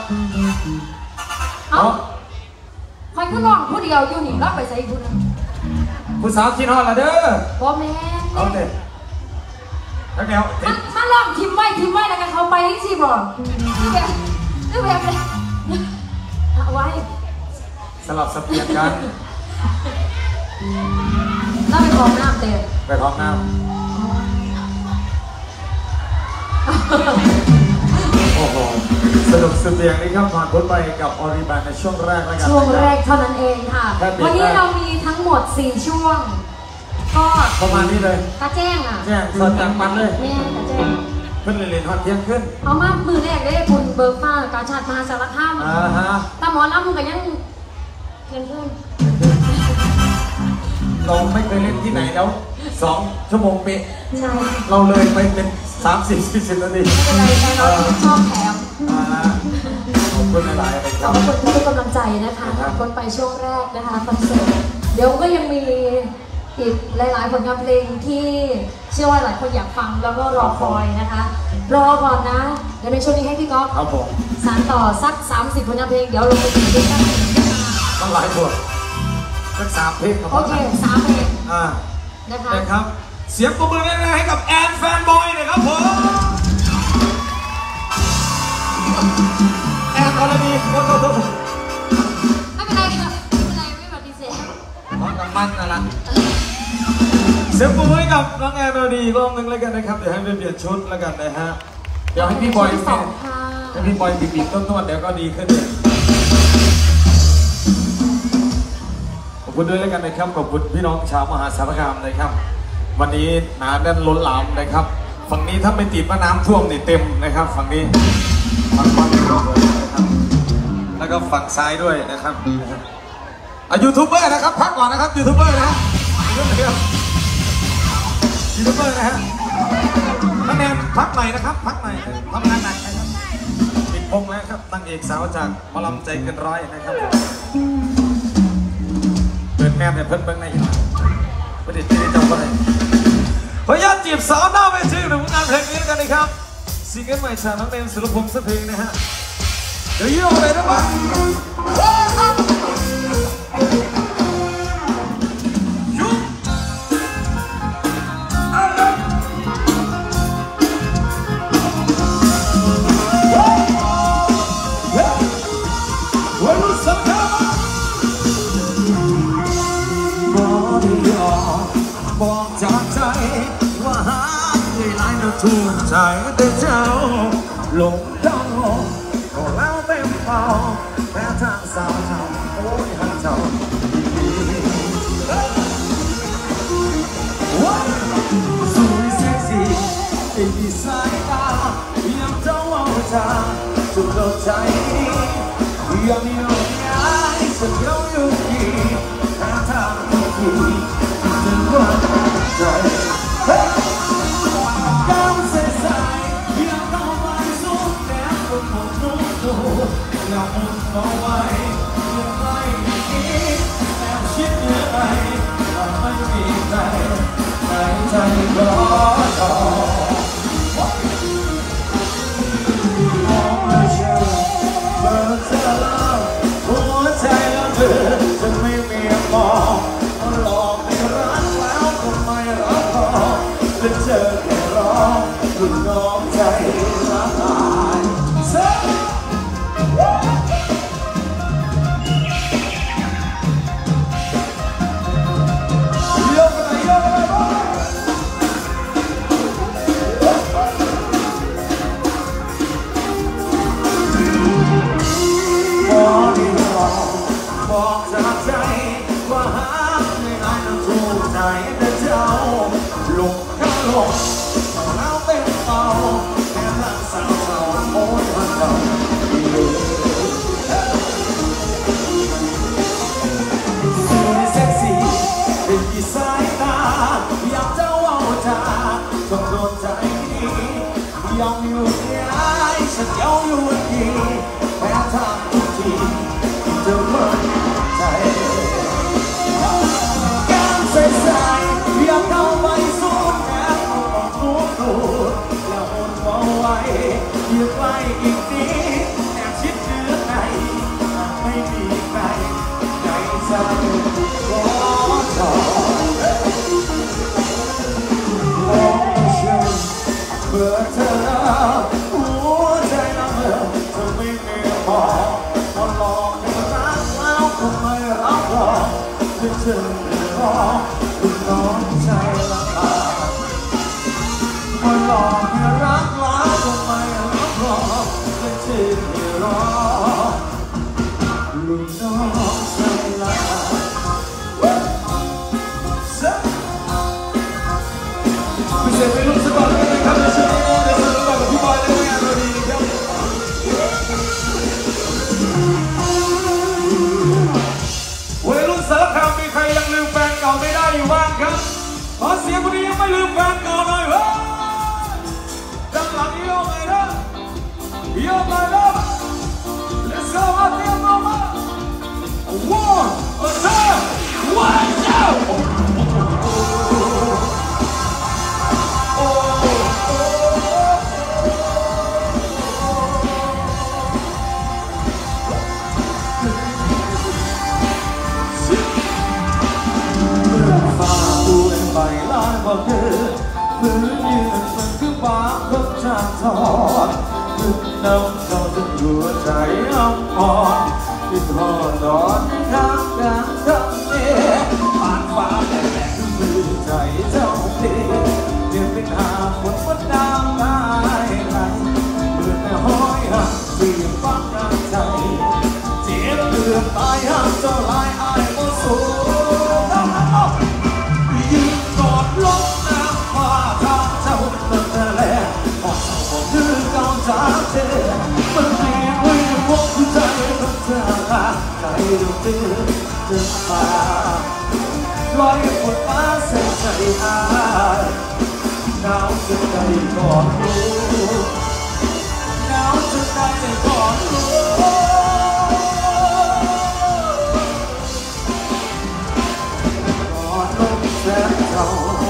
ใครก็ร้องผู้เดียวอยู่นี่รับไปใส่ผู้นึงผู้สาวคิดฮอดละเด้อพ่อแม่เอาเด็ดแล้วเดี๋ยวมันร้องทิมไว้แล้วกันเขาไปให้สิบอกแบบเลยเอาไว้สลับสับเปลี่ยนกันแล้วไปท้องน้ำเต็มไปท้องน้ำโอ้โหสนุกสุดเบียงนี่ครับผ่านพ้นไปกับออริบานในช่วงแรกแล้วกันช่วงแรกเท่านั้นเองค่ะวันนี้เรามีทั้งหมด4ช่วงก็ประมาณนี้เลยกระแจ้งอ่ะแจ้งสดจากปันเลยแม่กระแจ้งเพิ่นเรียนฮอตเที่ยงขึ้นเอามามือแรกได้คุณเบิร์ฟ้าการชาติมหาสารคามตาหมอลำมึงก็ยังเพื่อนเราไม่เคยเล่นที่ไหนแล้ว2 ชั่วโมงเป๊ะใช่เราเลยไปเป็น30-40 นาทีไม่เป็นไรเราชอบแถมขอบคุณหลายๆเลยขอบคุณทุกกำลังใจนะคะคนไปช่วงแรกนะคะคอนเสิร์ตเดี๋ยวก็ยังมีอีกหลายๆผลงานเพลงที่เชื่อว่าหลายคนอยากฟังแล้วก็รอคอยนะคะรอก่อนนะเดี๋ยวในช่วงนี้ให้พี่ก๊อฟสานต่อสัก30 ผลงานเพลงเดี๋ยวลงไปถึงด้วยกันต้องหลายบทสัก3 เพลงโอเค3 เพลงนะครับเสียงปรบมือแรงๆให้กับแอนแฟนบอยหน่อยครับผมแอนอรดีไม่เป็นไรค่ะไม่เป็นไรไม่ปฏิเสธเพราะกับมันนั่นแหละเสียงปรบมือให้กับน้องแอนอรดีรอบนึงแล้วกันนะครับเดี๋ยวให้เปลี่ยนชุดแล้วกันนะฮะเดี๋ยวให้พี่บอยให้พี่บอยบีบต้นๆเดี๋ยวก็ดีขึ้นขอบคุณด้วยแล้วกันนะครับขอบคุณพี่น้องชาวมหาสารคามเลยครับวันนี้หนาแน่นล้นหลามนะครับฝั่งนี้ถ้าไม่ติดว่าน้ำท่วมนี่เต็มนะครับฝั่งนี้ฝั่งขวาเลยนะครับแล้วก็ฝั่งซ้ายด้วยนะครับยูทูบเบอร์นะครับพักก่อนนะครับยูทูบเบอร์นะยูทูบเบอร์นะฮะคะแนนพักใหม่นะครับพักใหม่ทำงานหนักนะครับปิดพงแล้วครับตั้งเอกสาวจากหมอลำใจเกินร้อยนะครับเปิดแม่เนี่ยเพิ่นเบิ้งในอีกไม่ได้ตีจำอะไรพยายามจีบสาวหน้าเวทีหรืองานเพลงนี้กันนะครับซิงเกิลใหม่จากน้องเนมศิลปพงศ์สักเพลงนะฮะเดี๋ยวยิ้มเลยนะวะบอกจากใจว่าหาที่ไหนน่ะถูกใจแต่เจ้าหลงเจ้าก็แล้วเต็มเป่าแม้ทางสาวทำโอ้ยหันเจ้าสวยเซ็กซี่อีสายตายังเจ้าเอาจากสุดหัวใจยังมีลมหายสักเดียวอยู่ดีแม้ทางที่ใจก้าวใส่ยังเข้าไปสุดแนวคนหมดรู้ตัวแล้วมุ่งเอาไว้ยังไม่คิดแอบคิดเมื่อไรไม่มีใจในใจก็ต่อมองไม่เชื่อเบอร์เธอหัวใจแล้วเธอจะไม่มีมองหลอกให้รักแล้วก็ไม่รักพอจะเจอแค่รอคุณน้องใจละลายยกอะไรยกอะไรบ้างบอกจากใจว่าหาไม่ได้ต้องถูกใจแต่เจ้าหลงก็หลงแล้วเป็นเป่าแค่รักสาวเจ้าโอ้ยมันเจ้าสวยเซ็กซี่เป็นที่สายตาอยากเจ้าเอาจากจนโดนใจยอมอยู่ที่ไหนฉันยอมอยู่ที่แม้ทางทุกทีจะเมื่อใจการใส่อยากเข้าไปสู้แค่เอาออกรู้ตัวแล้วอดเอาไว้ยืดไว้อีกนิดแอบคิดเหนือในไม่มีใครใจสั่นก็ถอดมองเชื่อเบื่อเธอหัวใจละเมอเธอไม่มีพอหลอกให้รักแล้วก็ไม่รักหรอกจะเจอรอคุณน้องใจละลายมาหลอกให้รักแล้วก็ไม่รักหรอกจะเจอรอคุณน้องใจละลายพิเศษเป็นลูกสกอตเลยนะครับในช่วงนี้ในส่วนของพี่บอยและงานเราดีครับวัยรุ่นสารคามมีใครยังลืมแฟนเก่าไม่ได้อยู่บ้างครับขอเสียงคนนี้ยังไม่ลืมแฟนเก่าหน่อยเฮ้ยด้านหลังโยกไงนะโยกไงนะ Let's go มาเตรียมตัวมา One, two, one, twoไปล้านกว่าเธอฝืนยืนมันคือปากเพิ่งจากทอดถึงน้ำเข้าจนหัวใจอ่อนอ่อนที่ทอดนอนทางการทำเนี่ยผ่านฟ้าแหลกมือใจเจ้าเพลเดินเป็นหาฝนวัดดาวได้ไหลเมื่อแต่ห้อยหักเสียงฟังน้ำใจพื่อตายห้ามเจ้าลายอายโมสูยืนกอดลมน้ำฟ้าทางเจ้าตั้งแต่แรกพอเจ้าบอกคือเก่าจากเธอมันเปลี่ยนไว้พวกใจของเธอใจดูตื้อเดินมาลอยบนฟ้าเส้นใจอายหนาวจนใจก่อนรู้หนาวจนใจก่อนรู้ก่อนลมแสนเก่า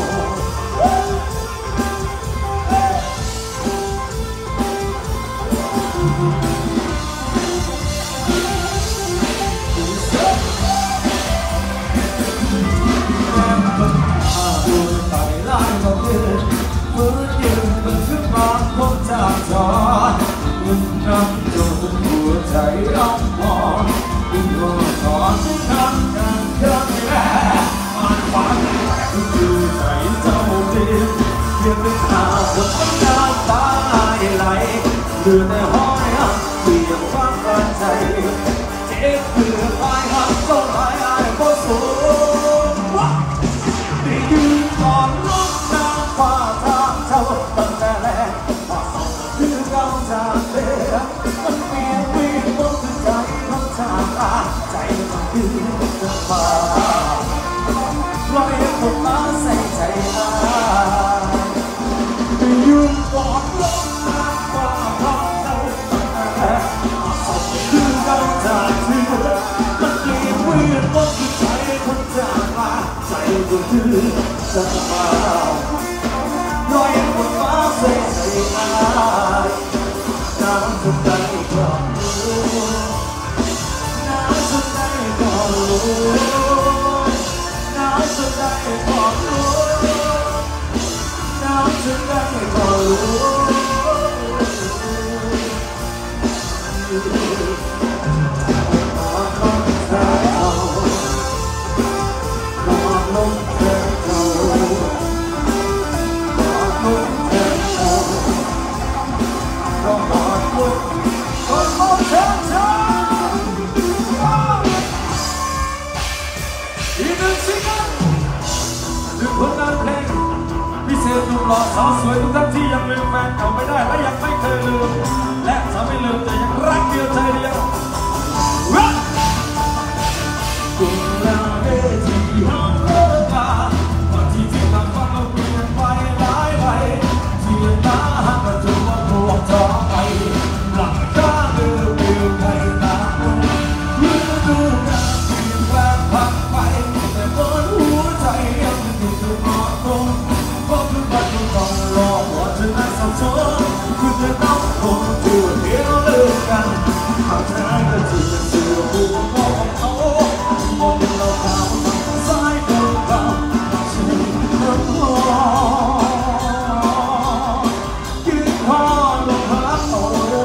มือยืนมันขึ้นมาพบจากจอเงินน้ำจนหัวใจร้องพอดึงหัวขอทุกครั้งการเคลื่อนแร่มันฝันคือใจเจ้าดินเพียงเป็นหน้าบนน้ำตาไหลเหลือแต่ห้อยหักเพียงความฝันใจเจ็บเพื่อปลายหักต้องหายอายก็สูงได้ยืนก่อนลมน้ำฟ้าตั้งแต่แรกพอสองคือเก่าจากเดิมมันเปลี่ยนวิ่งบนใจของชาใจมันคือจะฟ้าปล่อยคนมาใส่ใจอายไปยืนกอดลมน้ำฟ้าของเราตั้งแต่แรกพอสองคือเก่าจากเดิมมันเปลี่ยนวิ่งบนใจของชาใจมันคือจะฟ้าลอยบนฟ้าเส้นใจอายน้ำสุดใจก่อนรู้น้ำสุดใจก่อนรู้น้ำสุดใจก่อนรู้น้ำสุดใจก่อนรู้นอนลงแสนเก่านอนลงแสนเก่าผลงานเพลงพิเศษหนุ่มหล่อสาวสวยทุกท่านที่ยังลืมแฟนเก่าไม่ได้และยังไม่เคยลืมและจะไม่ลืมแต่ยังรักเดียวใจเดียวรักกุลาเวทีห้องเลิกลาวันที่ที่ต่างฝันเราเปลี่ยนไปหลายใบที่ตาหักกระจุกว่าพวกจอไปหลังคาเดือดเดียวใครตาฤดูกาลเปลี่ยนแปลงผ่านไปแต่บนหัวใจยังอยู่ตรงตรงเพราะคือบัดนี้ต้องรอว่าจะได้สับสนคือจะต้องคงตัวเดียวเลิกกันหากใจก็จะเป็นเสือผู้ของเขามองเราขาวสายเดินเราชีวิตมันพอยืนคอลงหาเอา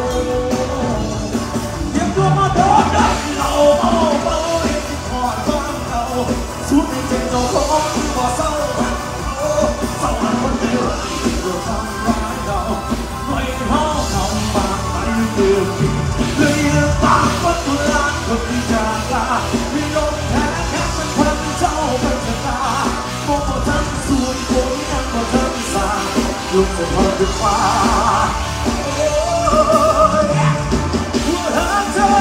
เดี๋ยวตัวมาโดนดันเราเอาเบาเห็นคอดบ้านเราสุดในใจเจ้าของบ่เศร้าเศร้าอันคนเดียวเราทำร้ายเราไม่เข้าคำบางไปเดือดเลยปากวัดตุลาคนที่จากลาไม่ลงแพ้แค่เป็นพันเจ้าเป็นชะตาโมโหทั้งส่วนคนยังโมทั้งสาลุกจะทอดด้วยฟ้าหัวเธอ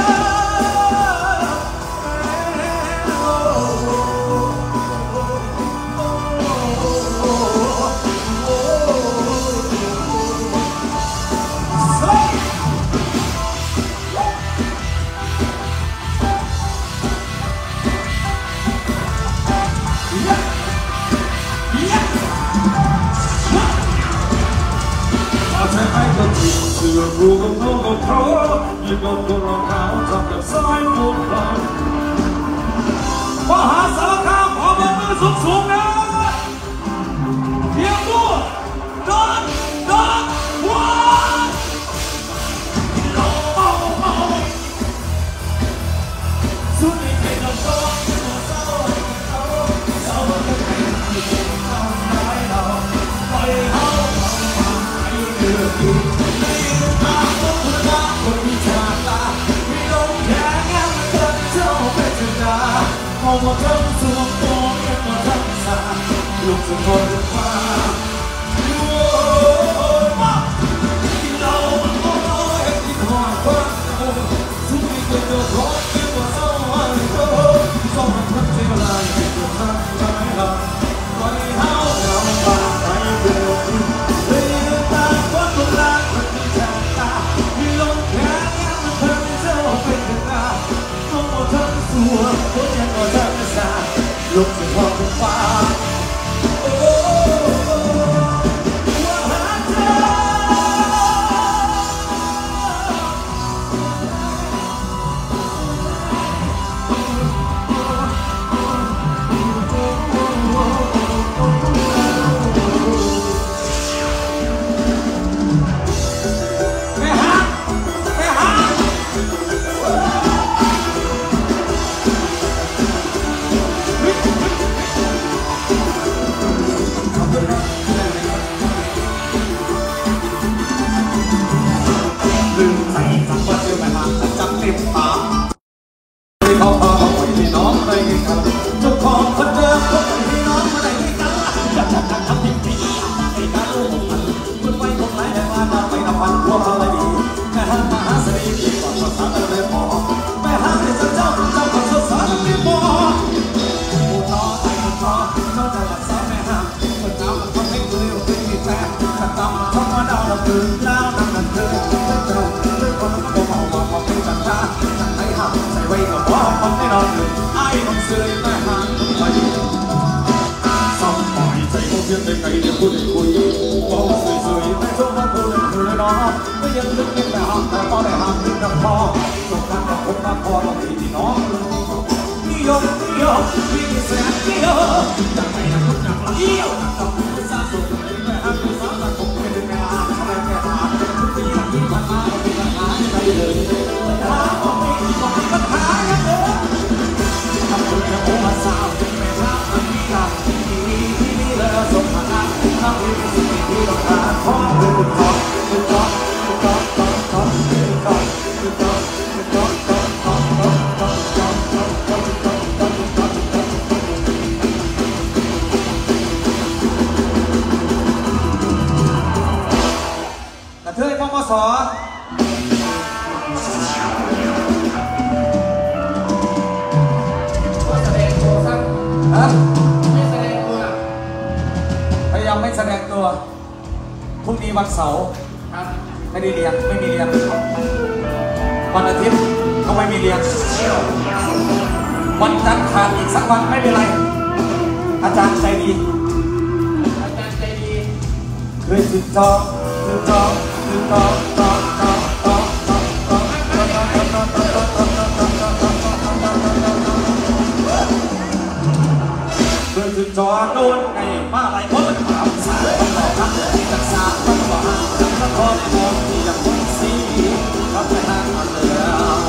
เสือรูกับโลกับเขายืนบนตัวรองเท้าจับกับสายบุญเรามหาสารคามขอเบอร์มือสูงๆนะเพียงตัวโดนว้าสุดที่เป็นเราก็เศร้าเศร้าที่เป็นทำร้ายเราปล่อยเขาให้เดือดอยู่คนที่จากลาไม่ลงแค่แง่เธอเอามาทำส่วนตัวเรียกมาทำสาลูกจะทนมาที่เรามันก็น้อยที่หอยฟังทุกที่เกิดจากร้อนที่ว่าเศร้าหายต้องมันพักเสียลายให้ตัวทำใจเราไว้เฮาเราบาดใจเดียวเลยตาคนโบราณมันมีแสงตาที่ลงแค่ยังมันเพิ่มเจ้าเป็นกันตาต้องมาทำส่วนคนยังก็ทำสาลูกจะทนฟ้าเขาพาเอาไว้ที่น้องไม่ให้กันเจ้าของคนเดิมเขาไว้ที่น้องไม่ให้กันจับทำพิธีให้การลูกมันมันไปคนไหนได้มาไปนับพันพวกอะไรดีแม่ห้ามหาเสน่ห์ดีกว่าภาษาอะไรพอแม่ห้ามให้เจ้าของภาษาไม่พอผู้ท้อใจผู้ท้อเขาจะรักษาแม่ห้ามคนน้ำมันทำให้เร็วขึ้นมีแฟนขัดตามทำมาดาวเราตื่นแล้วนั่งนั่งเธอเจ้าเรื่องคนนั้นก็เมาว่าเป็นจันทราจันไทยห้ามใส่ไว้กับพ่อคนไม่นอนอยู่ไอ้คนเสื่อยแม่ห้ามไปซ้ำปล่อยใจเขาเพียงแต่ไกลเดี๋ยวพูดให้คุยเบาสวยๆไม่ชมว่าพูดเล่นคุยเลยเนาะไม่ยังลึกยังแต่ห้ามแต่ก็ได้ห้ามถึงกับพ่อตกกันกับผมมาพอต้องมีที่น้องนิยมมีแสนนิยมจากไปนักลุกจากละเอี้ยวกับผู้สร้างสุขแม่ห้ามผู้สร้างคงเป็นแม่ห้ามทำไมแม่ห้ามเป็นผู้ที่รักที่ผ่านมาเป็นปัญหาในใจเลยปัญหาของมีปัญหาอย่างเดิมทำคนอย่างผมมาสาวแม่ห้ามมันมีหลักที่เลยสมฐานะทำให้เป็นสิ่งที่ต้องการขอเป็นคุณขอคุณขอคุณขอคุณขอคุณขอคุณขอคุณขอเธอพมสแสดงตัวสั้นไม่แสดงตัวพยายามไม่แสดงตัวพรุ่งนี้วันเสาร์ไม่ได้เรียนไม่มีเรียนวันอาทิตย์ก็ไม่มีเรียนวันจันทร์ขาดอีกสักวันไม่เป็นไรอาจารย์ใจดีเคยติดต่อเพื่อนถึงจอโดนไงมาอะไรเพราะมันถามสายต้องบอกคำที่รักษาต้องบอกจำต้องขอได้มองที่อยากคนสีรับไปทางมันแล้ว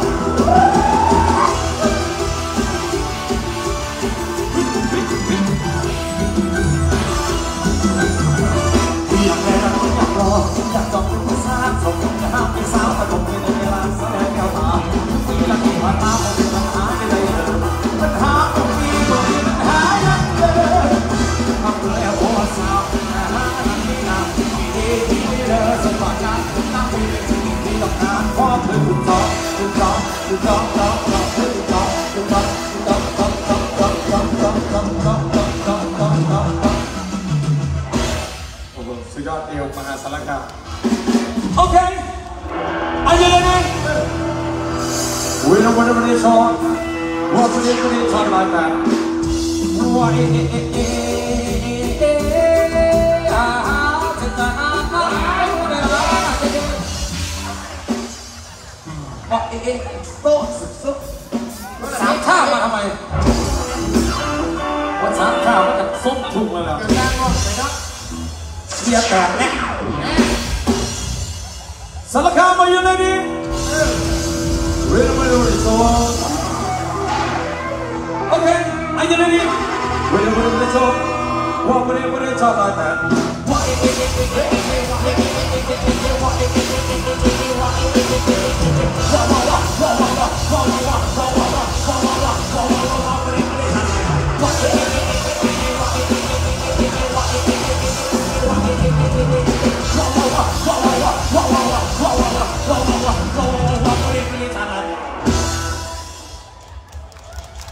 อยากแม่รักอยากรออยากจบเป็นภาษาส่งจะห้ามเป็นสาวแต่ผมไม่ได้เวลาแสดงแก้วตาที่รักที่ผ่านมาผมเป็นปัญหาไม่ได้เลยปัญหาตรงนี้ผมมีปัญหาอย่างเดิมทำแล้วโอ้สาวแต่หาทันทีนานที่ดีที่ไม่เลิกสักวันนั้นนั่งคุยเป็นสิ่งที่ต้องการพร้อมเลยคุณจอสุดยอดเอวมหาสารคามโอเคอายุเลยนะWe don't want to be short What we do is talk like that Whyสามข้าวมาทำไมวันสามข้าวมันจะส้มถูกเลยแล้วเสียแตกเนี่ยสารคามมาอยู่ไหนดีเรื่องไม่รู้ดิโซ่โอเคอายุไหนดีเรื่องไม่รู้ดิโซ่ว่าไม่ได้ชอบอะไรแต่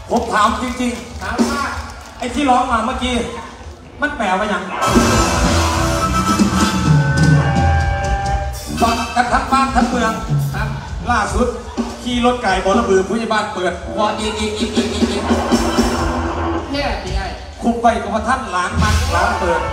ผมถามจริงๆถามว่าไอ้ที่ร้องมาเมื่อกี้มันแปลว่าอย่างตอนกันทั้งบ้านทั้งเมืองครับล่าสุดขี่รถไก่บอระบือผู้ใหญ่บ้านเปิดวออีเนี่ยดีไอ้คุมไปกับท่านหลานมันหลานเปิด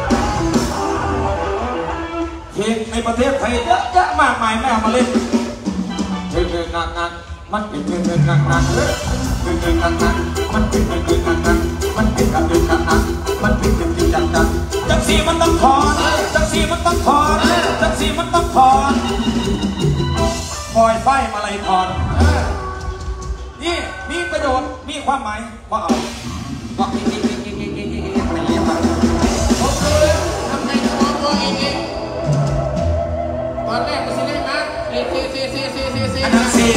เพลงในประเทศไทยเยอะแยะมากมายแม่เอามาเล่นเพลงงานมันเป็นเพลงงานเพลงงานมันเป็นเพลงงานมันเป็นการเดินงานมันเป็นจริงจังจังสีมันต้องถอนจังสีมันต้องถอนจังสีมันต้องถอนปล่อยไฟมาเลยถอนนี่มีประโยชน์มีความหมายว่าเอาบอกอีกไม่เรียกมาผมคือทำในตัวเองตอนแรกก็สิเล่นนะอันนั้นซี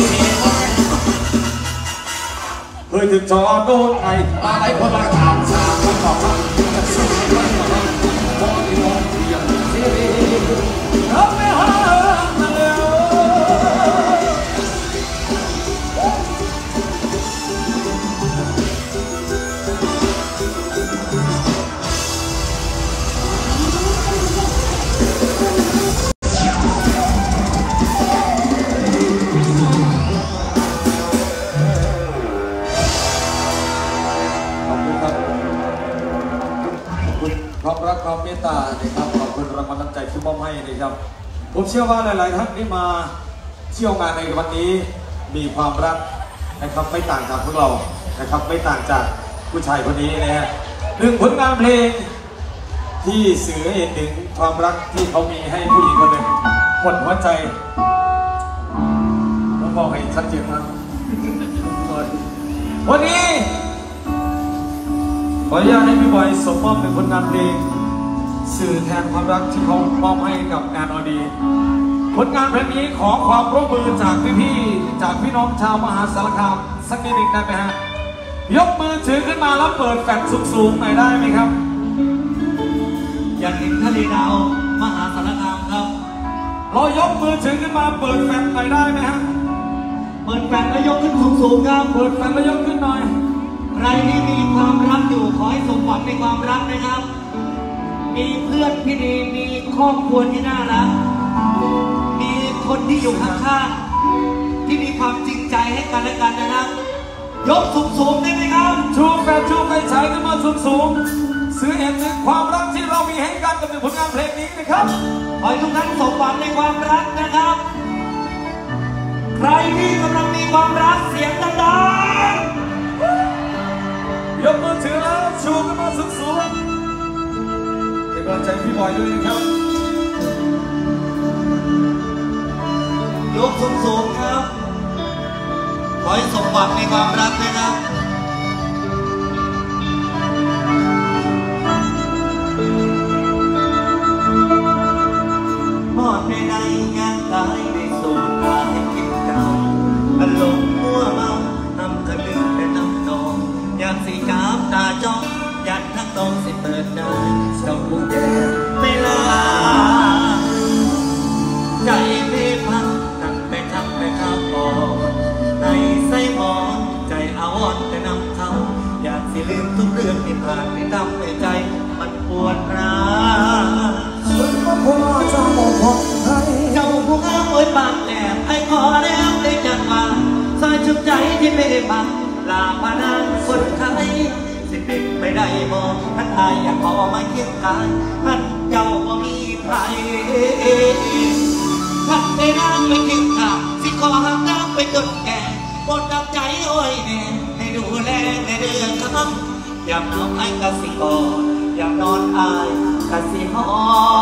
เฮ้ยถึงจอโดนไอ้อะไรคนละทางสามคนบอกว่าจะสู้ไม่ได้มองที่มองเพียงซีทำไม่หามาแล้วความรักความเมตตานะครับขอบคุณรางวัลน้ำใจที่มอบให้นะครับผมเชื่อว่าหลายๆท่านที่มาเที่ยวงานในวันนี้มีความรักนะครับไม่ต่างจากพวกเรานะครับไม่ต่างจากผู้ชายคนนี้นะฮะหนึ่งผลงานเพลงที่สื่อให้เห็นถึงความรักที่เขามีให้ผู้หญิงคนหนึ่งหมดหัวใจผมบอกให้ชัดเจนนะวันนี้ขออนุญาตให้พี่บอยสมมอบเป็นผลงานเพลงสื่อแทนความรักที่เขามอบให้กับงานออดีผลงานเพลงนี้ขอความร่วมมือจากพี่ๆจากพี่น้องชาวมหาสารคามสักนิดหนึ่งได้ไหมฮะยกมือถือขึ้นมาแล้วเปิดแฟลชสูงๆหน่อยได้ไหมครับอยากเห็นทะเลดาวมหาสารคามครับเรายกมือถือขึ้นมาเปิดแฟลชหน่อยได้ไหมฮะเปิดแฟลชแล้วยกขึ้นสูงๆครับเปิดแฟลชแล้วยกขึ้นหน่อยใครที่มีความรักอยู่ขอให้สมหวังในความรักนะครับมีเพื่อนที่ดีมีครอบครัวที่น่ารักมีคนที่อยู่ข้างๆที่มีความจริงใจให้กันและกันนะครับยกสูงๆได้ไหมครับชูแฟลชชูไฟฉายขึ้นมาสูงๆสื่อเห็นถึงความรักที่เรามีให้กันกับผลงานเพลงนี้นะครับขอให้ทุกท่านสมหวังในความรักนะครับใครที่กำลังมีความรักเสียงดังยกมือถือแล้วชูขึ้นมาสูงๆเป็นกำลังใจพี่บอยด้วยนะครับยกสูงๆครับขอให้สมหวังในความรักนะครับหมดในใดยังตายในสูตรกายกินเก่าอารมณ์มัวเมาทำกระดึ๊บแต่น้ำนองอยากสีจับตาจ้องยันทั้งตองสิเปิดได้ต้องผู้แย่ไม่ลาใจไม่พักตั้งไปทำไปข้าวก่อนในไส้หมอนใจอาวรแต่นำเขาอยากสิลืมทุกเรื่องที่ผ่านที่ทำให้ใจมันปวดร้าวฉันก็พอจะบอกคนไทยเจ้าผู้งามโอยปากแหลมไอ้ขอแล้วได้จังหวะสายชุบใจที่ไม่ได้บังลาพนันคนไทยสิเด็กไม่ได้มองท่านอายอยากขอมาเคียงกายท่านเจ้าบ่มีใครท่านได้นั่งไปเคียงข้างสิขอหักน้ำไปจนแก่บนดับใจโอ้ยแน่ให้ดูแลในเรื่องคำอยากนอนไอ้กะสิกอดอยากนอนอายกะสิหอ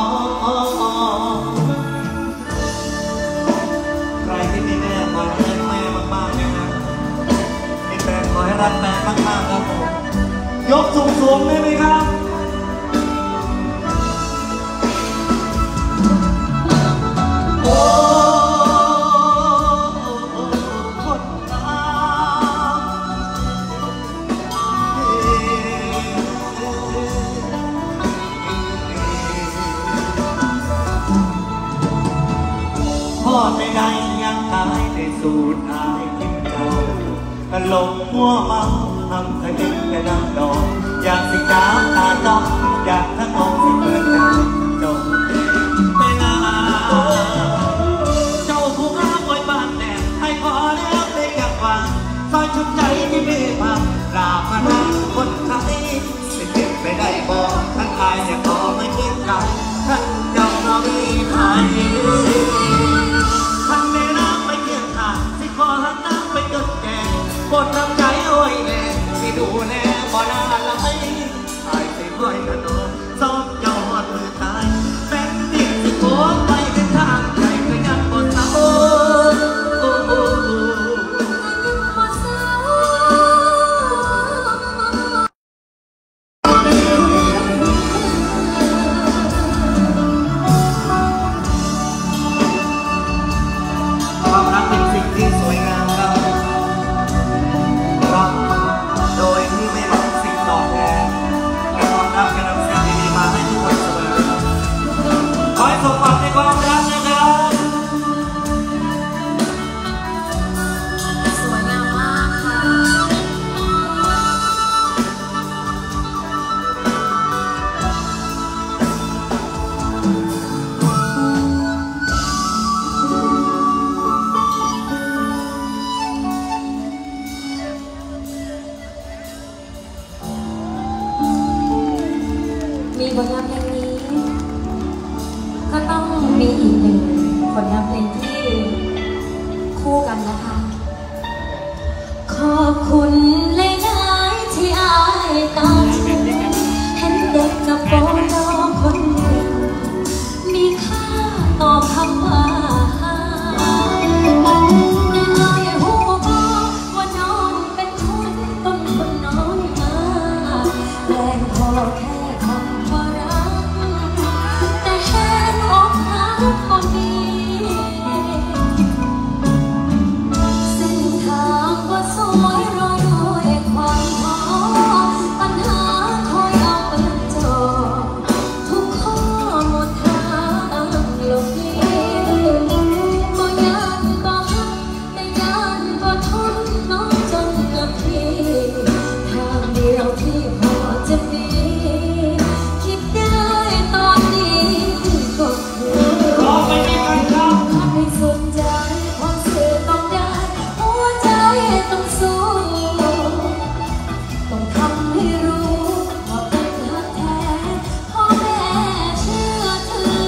ใครที่มีแม่ขอให้แม่มากๆนะฮะมีแฟนขอให้รักแม่มากๆครับผมยกสูงๆได้ไหมครับโอ้คนตาพ่อไม่ได้ยังตายในสูตรอายกินเจ้าหลงหัวเมาทำเคยเป็นแค่ดำดอกอยากสิจ้าตาจ้องอยากทั้งมองสิเปิดใจจงเวลาเจ้าผู้งามไว้บ้านแดดให้ขอแล้วได้อยากฟังซอยชุดใจที่ไม่พังลาพนักคนไทยสิเก็บไปได้บอกท่านอายจะขอไม่เกินกันท่านเจ้าเราไม่ไทยท่านไม่รักไม่เกี่ยงขาดสิขอหันน้ำไปเกินแก่ปวดน้ำใจโอ้ยแน่สิดูแน่บ่น่าละไม่อายสิคอยกระโดดซ้อมเจ้าหอดมือตายเป็นดินสิโกนไปเป็นทางใจไปกันบนเสามีผลงานเพลงนี้ก็ต้องมีอีกหนึ่งผลงานเพลงที่คู่กันนะคะขอบคุณเลยนะที่อายตามเห็นเด็กกับโปโลคนหนึ่งมีค่าต่อคำว่าแต่อายหูบอกว่าน้องเป็นคนต้นคนน้อยมาแรงพอแค่แต่แค่อกหักก็มีเส้นทางว่าสวยรอยด้วยความท้อปัญหาคอยเอาปืนจ่อทุกข้อหมดทางหลบหลีก็ยานก็หักแต่ยานก็ทนน้องจนเกือบทีทางเดียวที่พอจะมีไม่สนใจความสื่อต้องได้หัวใจต้องสู้ต้องทำให้รู้ว่าเป็นรักแท้พ่อแม่เชื่อถือ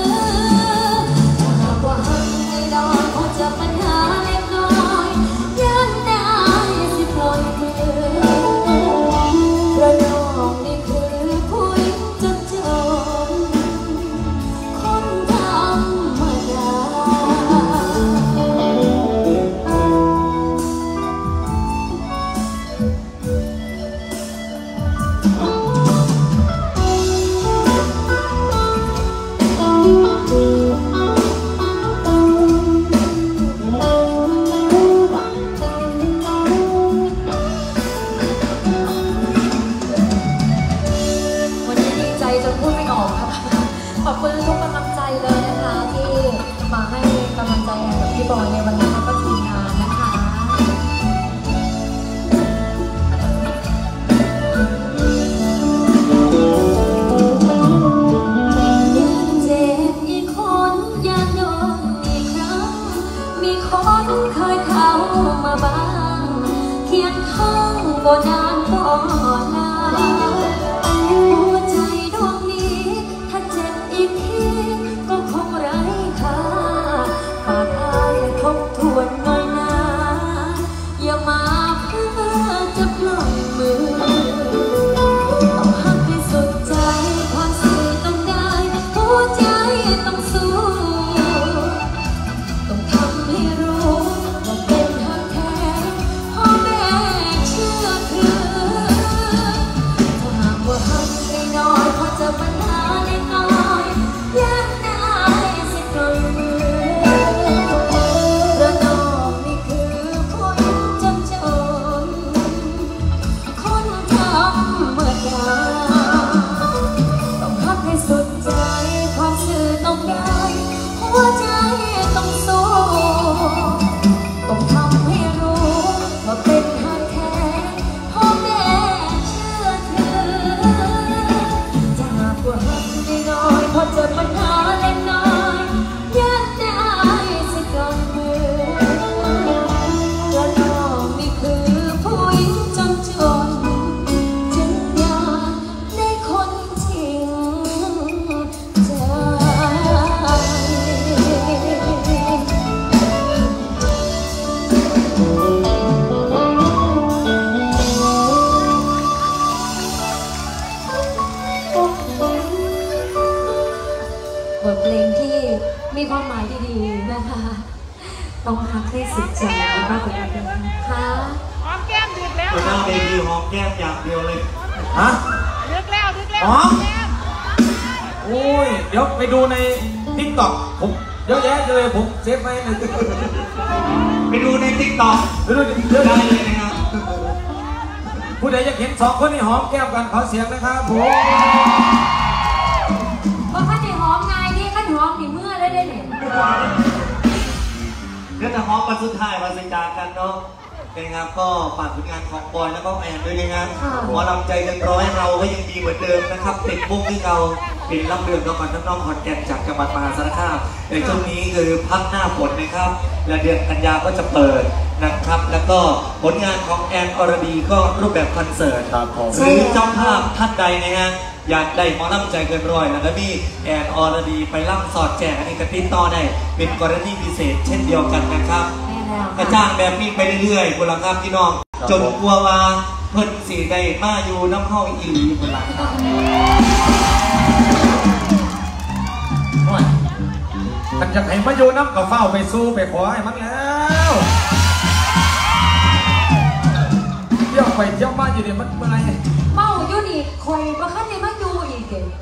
หากว่าหักไม่ดอนคงจะปัญหาเล็กน้อยยังได้สิปล่อยมือเพราะน้องนี่คือผู้หญิงจนจนคนธรรมดาวันนี้ดีใจจนพูดไม่ออกค่ะขอบคุณทุกกำลังใจเลยนะคะที่มาให้กำลังใจกับพี่บอยในวันนี้แล้วก็ทีมงานนะคะยังเจ็บอีกคนยังโดนอีกครั้งมีคนเคยเข้ามาบ้างเคียงข้างก็นานก็นานหัวใจดวงนี้ถ้าเจ็บอีกทีก็คงไร้ค่าปากอายทบทวนหน่อยนะอย่ามาเพื่อจะปล่อยมือต้องหักให้สุดใจความสื่อต้องได้หัวใจต้องสู้ต้องทำให้รู้ว่าเป็นทางแท้พ่อแม่เชื่อถือเดบิวต์หอมแก้มอย่างเดียวเลยฮะดึกแล้วอ๋อโอ้ยเดี๋ยวไปดูในทิกตอกผมเยอะแยะเลยผมเซฟไว้เลยไปดูในทิกตอกไปดูได้เลยนะครับผู้ใดอยากเห็นสองคนนี้หอมแก้มกันขอเสียงนะครับผมว่าข้าจะหอมไงนี่ข้าหอมกี่เมื่อได้เนี่ยเดี๋ยวจะหอมมาสุดท้ายมาสัญญากันเนาะนะครับก็ฝากผลงานของบอยแล้วก็แอนด้วยนะครับหมอลำใจเต็มร้อยเราก็ยังดีเหมือนเดิมนะครับติดมุกที่เราเป็นรับเรื่องน้องมันน้องขอนแก่นจากจังหวัดมหาสารคามในช่วงนี้คือพักหน้าฝนนะครับและเดือนกันยาก็จะเปิดนะครับแล้วก็ผลงานของแอนอรดีก็รูปแบบคอนเสิร์ตหรือเจ้าภาพท่านใดนะฮะอยากได้หมอลำใจเกินร้อยแล้วก็มีแอนอรดีไปล่ำสอดแจกอันนี้ก็ติดต่อได้เป็นกรณีพิเศษเช่นเดียวกันนะครับกระจ้างแบบนี้ไปเรื่อยๆคนละครับพี่น้องจนกลัวว่าเพิ่นสีได้มาอยู่น้ำเข้าอีหลีคนละครับมันจะให้มาอยู่น้ำกับเฝ้าไปสู้ไปขอให้มันแล้วเที่ยวไปเที่ยวมาอยู่เนี่ยมันเมื่อไรเมาอยู่นี่คอยว่าข้าจะมาอยู่อีกเอง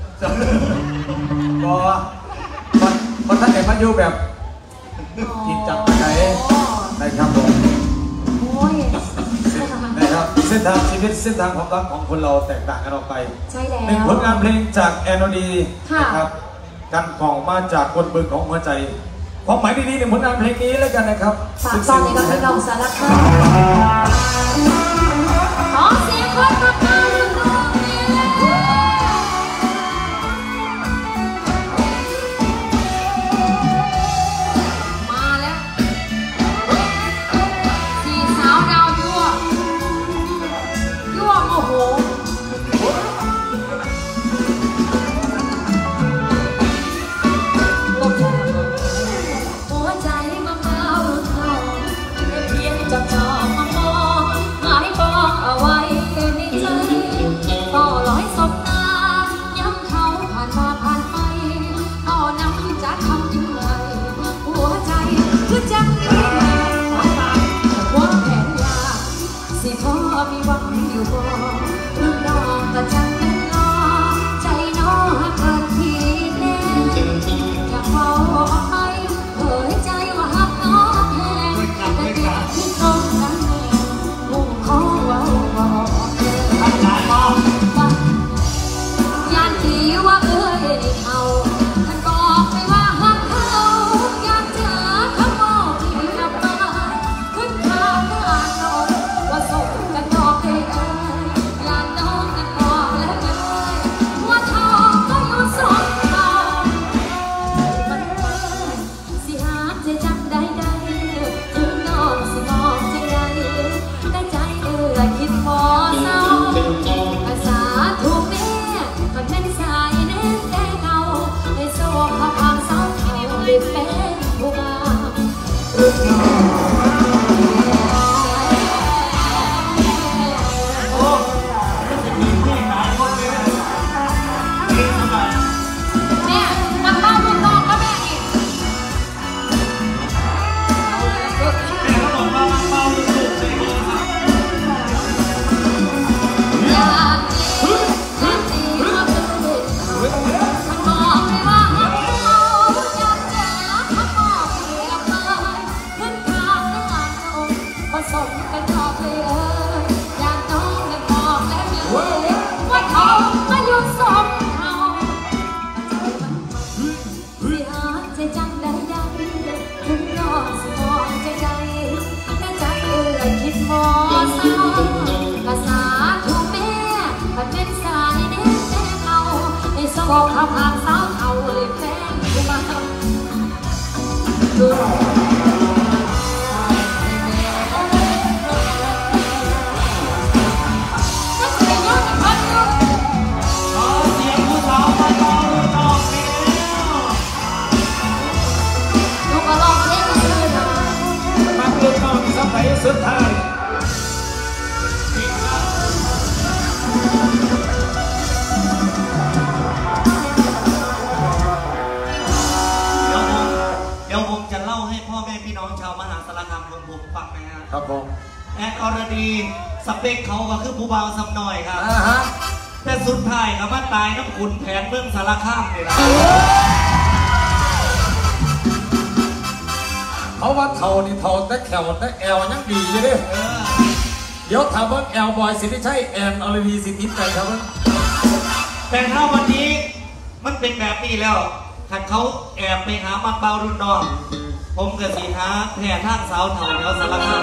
พอท่านไหนมาอยู่แบบกินจับไหนได้ครับผมนะครับเส้นทางชีวิตเส้นทางความรักของคนเราแตกต่างกันออกไปใช่แล้วหนึ่งผลงานเพลงจากแอนโนดีนะครับกันกล่องมาจากคนบึงของหัวใจความหมายดีๆในผลงานเพลงนี้แล้วกันนะครับฝากตอนนี้ก็ให้เราสารคามขอเสียงคนมาฟังมีหวังอยู่บ่รุ่นน้องก็จังเป็นล้อใจน้องเกินทีแน่อยากเอาไปเผยใจว่าหักน้องแท้แต่เด็กที่ตรงนั้นมุ่งขอว่าบอกยานที่ว่าเอ้ยเอาท่านบอกไปว่าหักเขาอยากเจอเขาบอกที่นับมาขึ้นทางหน้าโนว่าส่งกันต่อไปอยากน้องกันบอกแล้วกันว่าทองก็อยู่สองเรามันสิหาใจจังได้ถึงน้องสิมองใจใดได้ใจคิดพอเศร้าภาษาถูกแม่มันเป็นสายแน่แต่เงาในโซ่พาพางเศร้าเขาได้เป็นผู้บ่าวรุ่นน้องบอกเขาพางสาวเขาเลยแฟนกูมาดูก็จะไปย้อนอีกคนนึงขอเสียงผู้สาวมาต่อรุ่นน้องไปแล้วดูก็ลองเล่นกันเลยนะมารุ่นน้องสักไหนสุดท้ายจะเล่าให้พ่อแม่พี่น้องชาวมหาสารคามของผมฟังนะครับครับผมแอนอรดีสเปคเขาก็คือผู้เบาสำหน่อยครับฮะแต่สุดท้ายครับว่าตายน้ำขุนแผนเมืองสารคามนี่นะเขาว่าเท่านี่เท่าแต่แขวแต่แอลยังดีอยู่ดิเดี๋ยวถามว่าแอลบอยสิทธิชัยแอนอรดีสิทธิใจครับแต่ถ้าวันนี้มันเป็นแบบนี้แล้วถ้าเขาแอบไปหามักเบารุ่นน้องผมกับสีหาแผ่ทางสาวเถ่าแถวสารคาม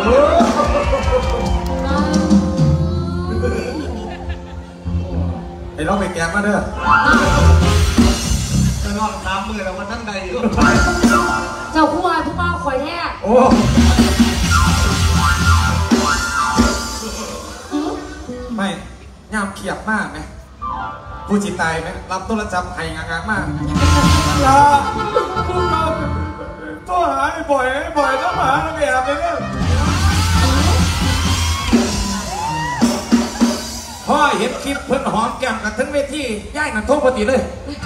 ไอ้น้องไปแกมมาเด้อจะรอด3 มือแล้วมันทั้งใดอยู่เจ้าผู้วายผู้เมาคอยแท้โอ้ไม่ย่ามเขียบมากไหมผู้จิตตายไหมรับโทรศัพท์ให้งานมากอย่าตัวหายบ่อยต้องหาแบบนี้เนี่ยพ่อเห็นคลิปเพิ่นหอมแก้มกันทั้งเวทีย่ายกันทุกปกติเลย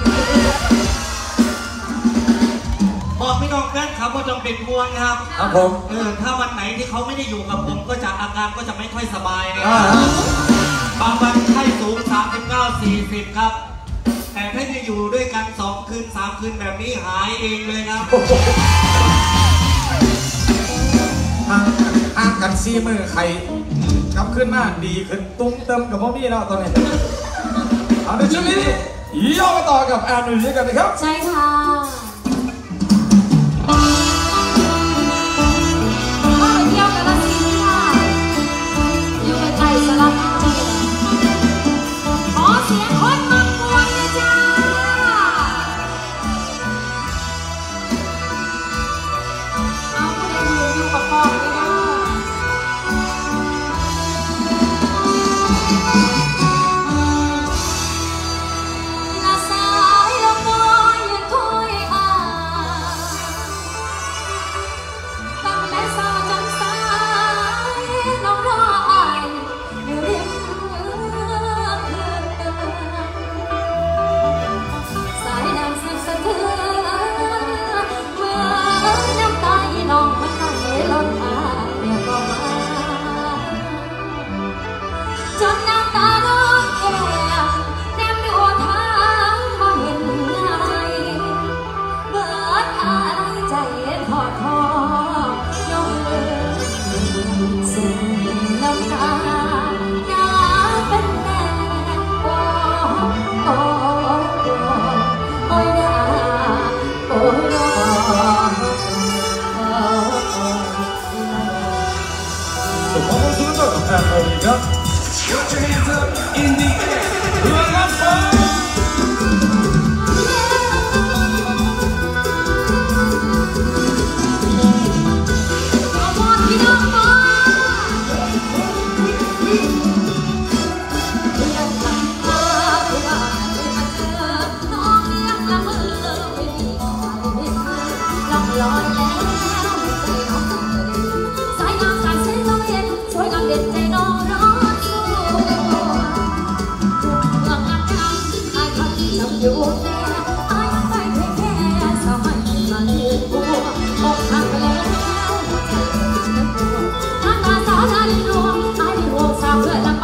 บอกพี่น้องแฟนครับว่าจงเป็นห่วงครับครับผมถ้าวันไหนที่เขาไม่ได้อยู่กับผมก็จะอาการก็จะไม่ค่อยสบายนะครับบางวันไข้สูง39-40ครับแต่ถ้าจะอยู่ด้วยกัน2 คืน 3 คืนแบบนี้หายเองเลยครับห่างกัน4 มือใครกลับขึ้นมาดีขึ้นตุ้มเติมกับพ่อพี่แล้วตอนนี้เอาในช่วงนี้ย่อมาต่อกับแอนนูนี้กันนะครับใช่ค่ะมาไปเที่ยวกันละสิค่ะอยู่ใกล้ๆสารคามขอเสียงคนมากวนนะจ๊ะเอาผู้ใดอยู่กับพ่อเลยนะละสายละคอยยังคอยอ่านตั้งแต่สาวจนสายน้องรออายอยู่ริมสายน้ำสั่นสะเทือนเมื่อน้ำตาอีน้องมันไหลล้นมาเดี๋ยวก็มาจนน้ำตาน้องแก้มแนมดูทางมาเห็นไงเบิดอายใจทอดทอยกมือสิ้นน้ำตาน้ำเป็นแน่โอ้โอ้โอ้ยาโอ้ยาสุขภาพสุขภาพกับแอนนูนี้ครับ Put your hands up in the air เพื่อรับฟังขอบคุณพี่น้องมาเรียกหลังมาเพื่อมาเจอน้องเรียกละมือไม่มีไม่เคยลองลอยแล้วไม่เคยน้องสายงามสายเส้นต้องเห็นสวยงามเด่นใจน้องร้อนสู้เมืองงานทำอายพักจำอยู่แน่อายไปเทแค่สาวให้มาเลี้ยงบัวอกหักแล้ว น้ำตาสาวนาดินรวงอายดินรวงสาวเพื่อลำ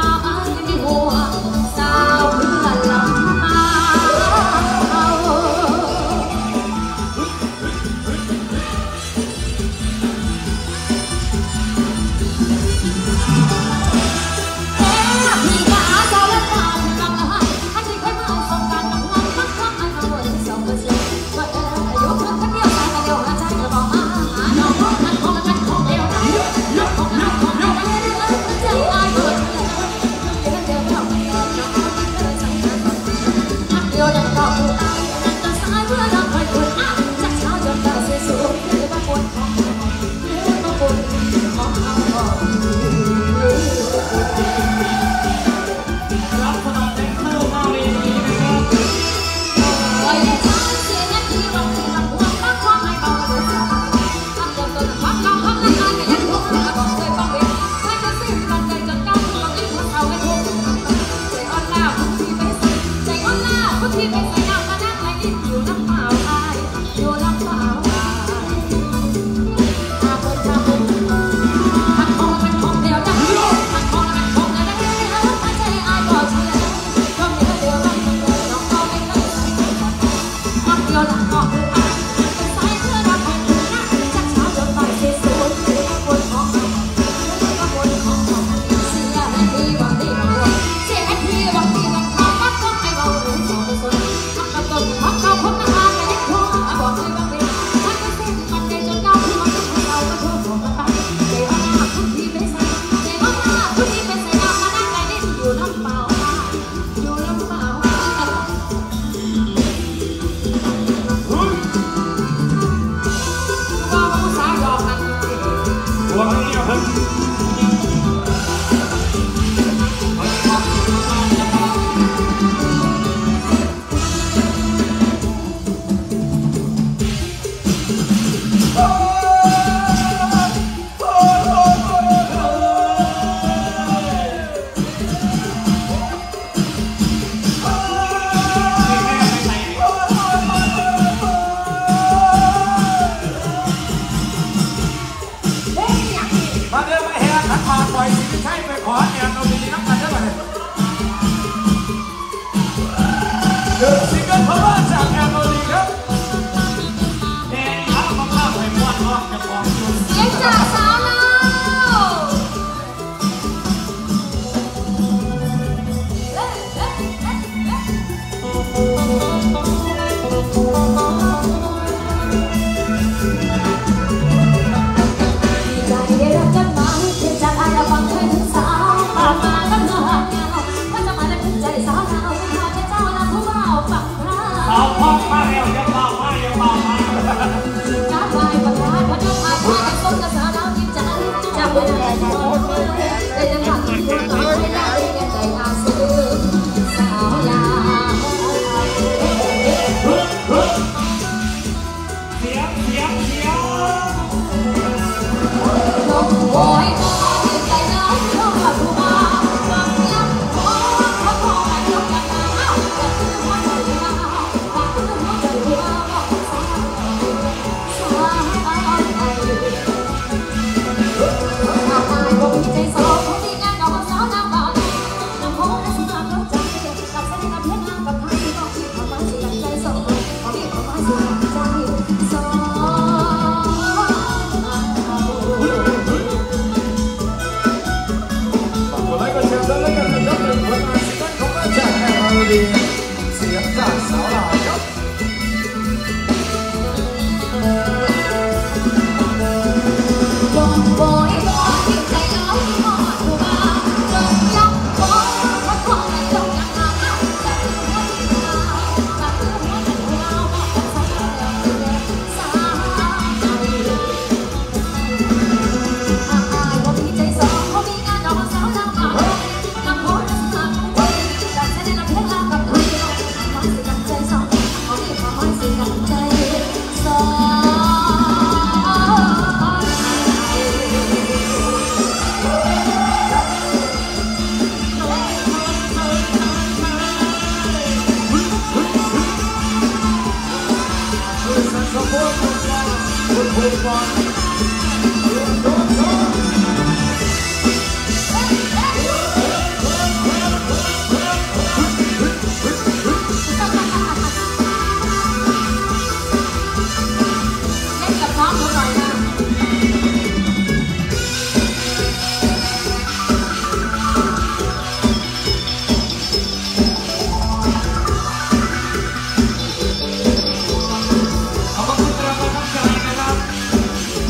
มาเร็วอย่าเบามาอย่าเบามาน้ำลายประทานพนักงานว่าจะส่งกระแสน้ำยิ้มใจจะไม่ได้ที่โดนแต่จะทำให้คุณน้อยไม่ได้ใจอาซื้อสาวลาเสียงลงโอยน้อยใจน้อยชอบผู้มาฟังยับขอเขาขอให้ยกกันมาจะคือหัวใจมาฟังคือหัวใจมาบอกสาวไทยถ้าตายคงมีใจสองคงมีงานดอกสาวน้ำบานน้ำโพและสนาเข้าใจกับเส้นกับเพชรน้ำกับทางที่ต้องทำมาสิกับใจสองที่ทำมาสิกับใจสองแล้วก็เชิญแล้วกันนะครับเป็นผลงานซิงเกิลของอาจารย์แอนอรดีเสียงจากสาวหล่อครับลงโบยบอยที่ใจร้อยหอดหัวจงยับขอพระขอจงยังหาจะคือหัวใจเราจะคือหัวใจเราบอกกันสักแล้วสาวใจหากอายบ่มีใจสองบ่มีงานดอกสาวน้ำบานน้ำโพและสนาของใจดังเส้นน้ำเพชรลากับไทยมาสิกันใจสองเอาที่มาให้สิกันใจสอง เล่นกับน้องเขาหน่อยนะขอบคุณกำลังใจนะครับ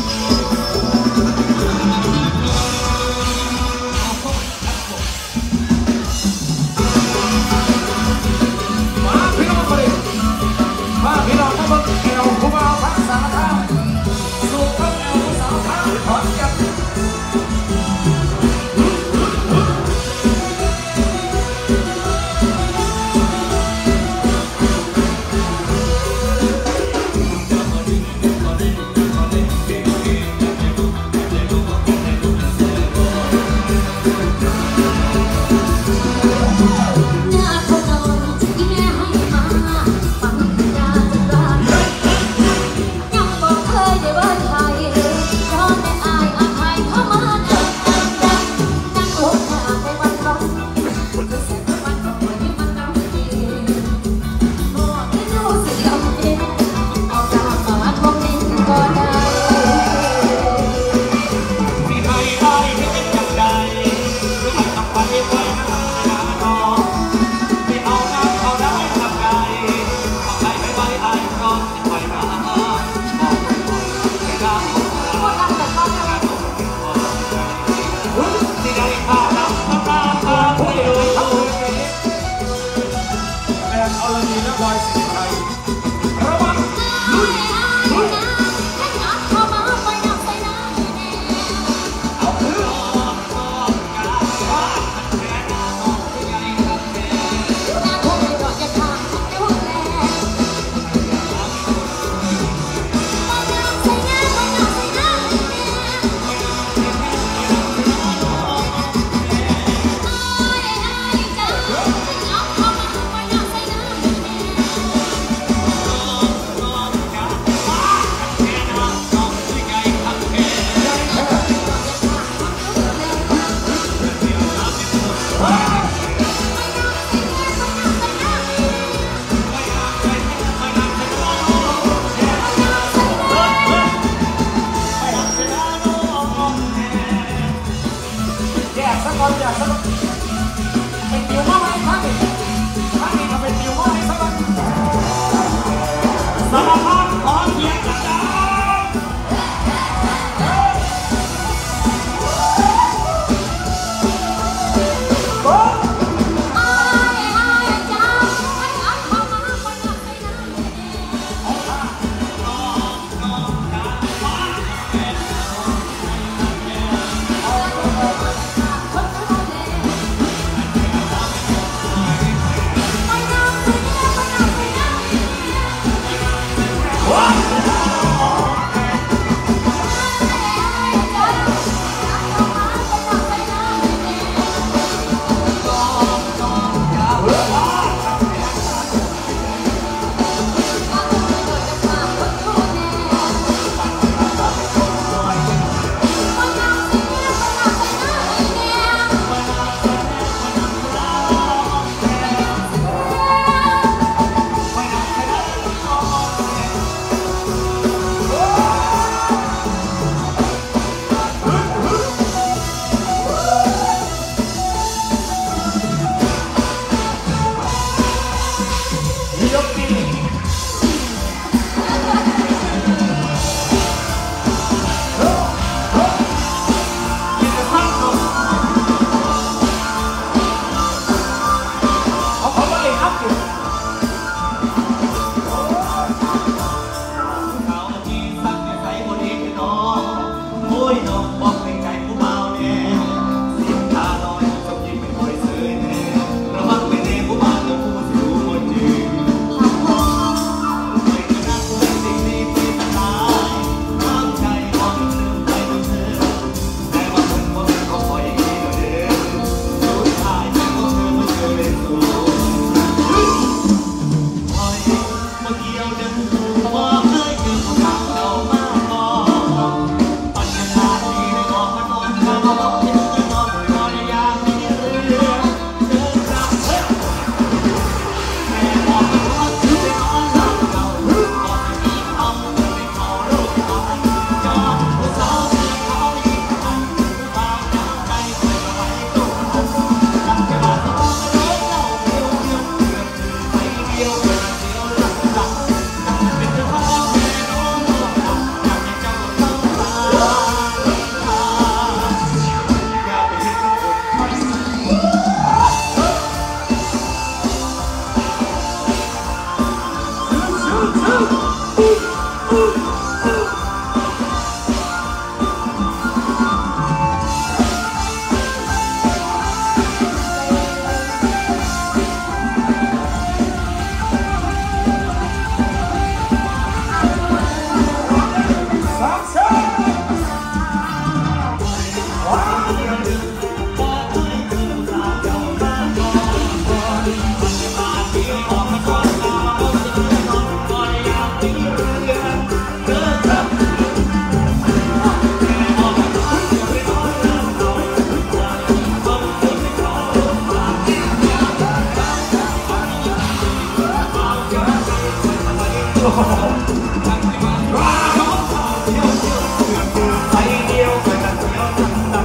ไปเดียวไปกันเดียวตั้งตั้ง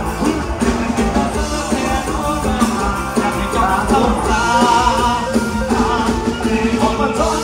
อยากให้เจ้าเข้าตาออกมาจ้อง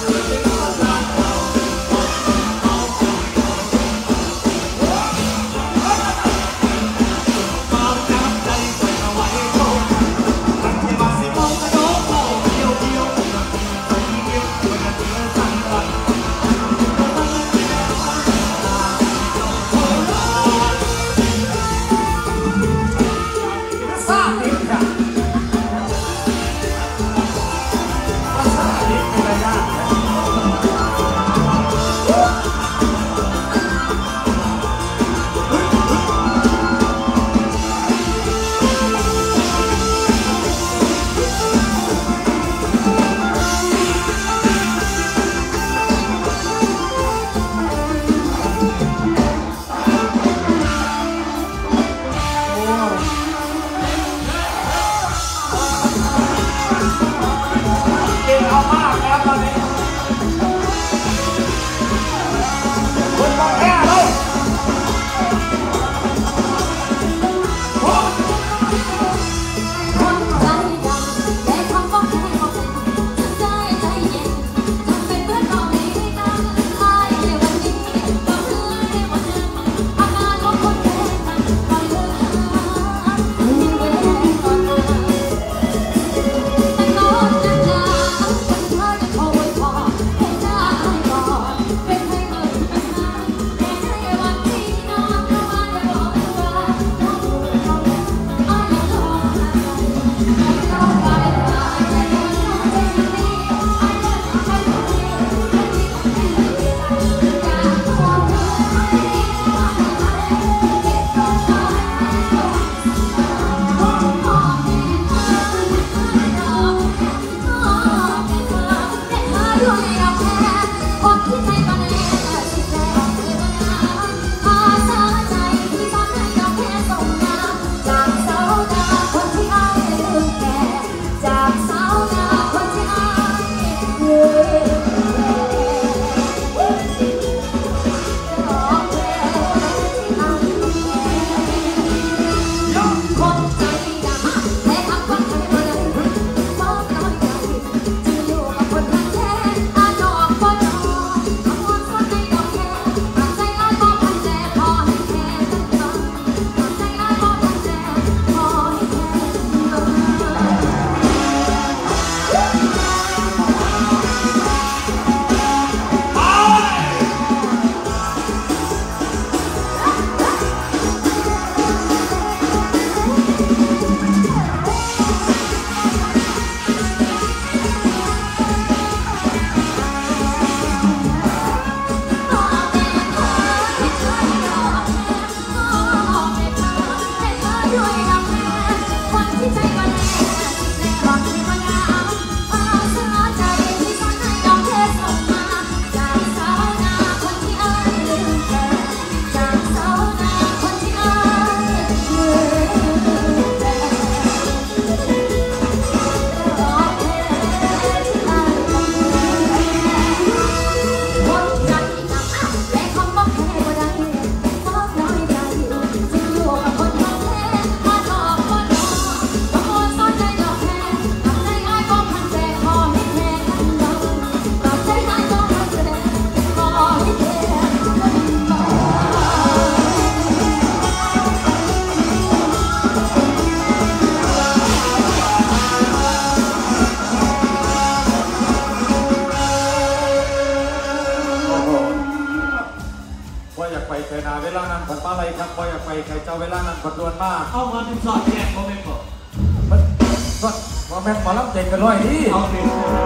เสนาเวลานั้นผัดปลาไหลครับพออยากไปใครเจ้าเวลานั้นผัดดวนมากเอามาเป็นสอดแจกโมเมนต์ก่อนมันว่าแม่หมอลำเด็กกันร้อยนี่เอาดิ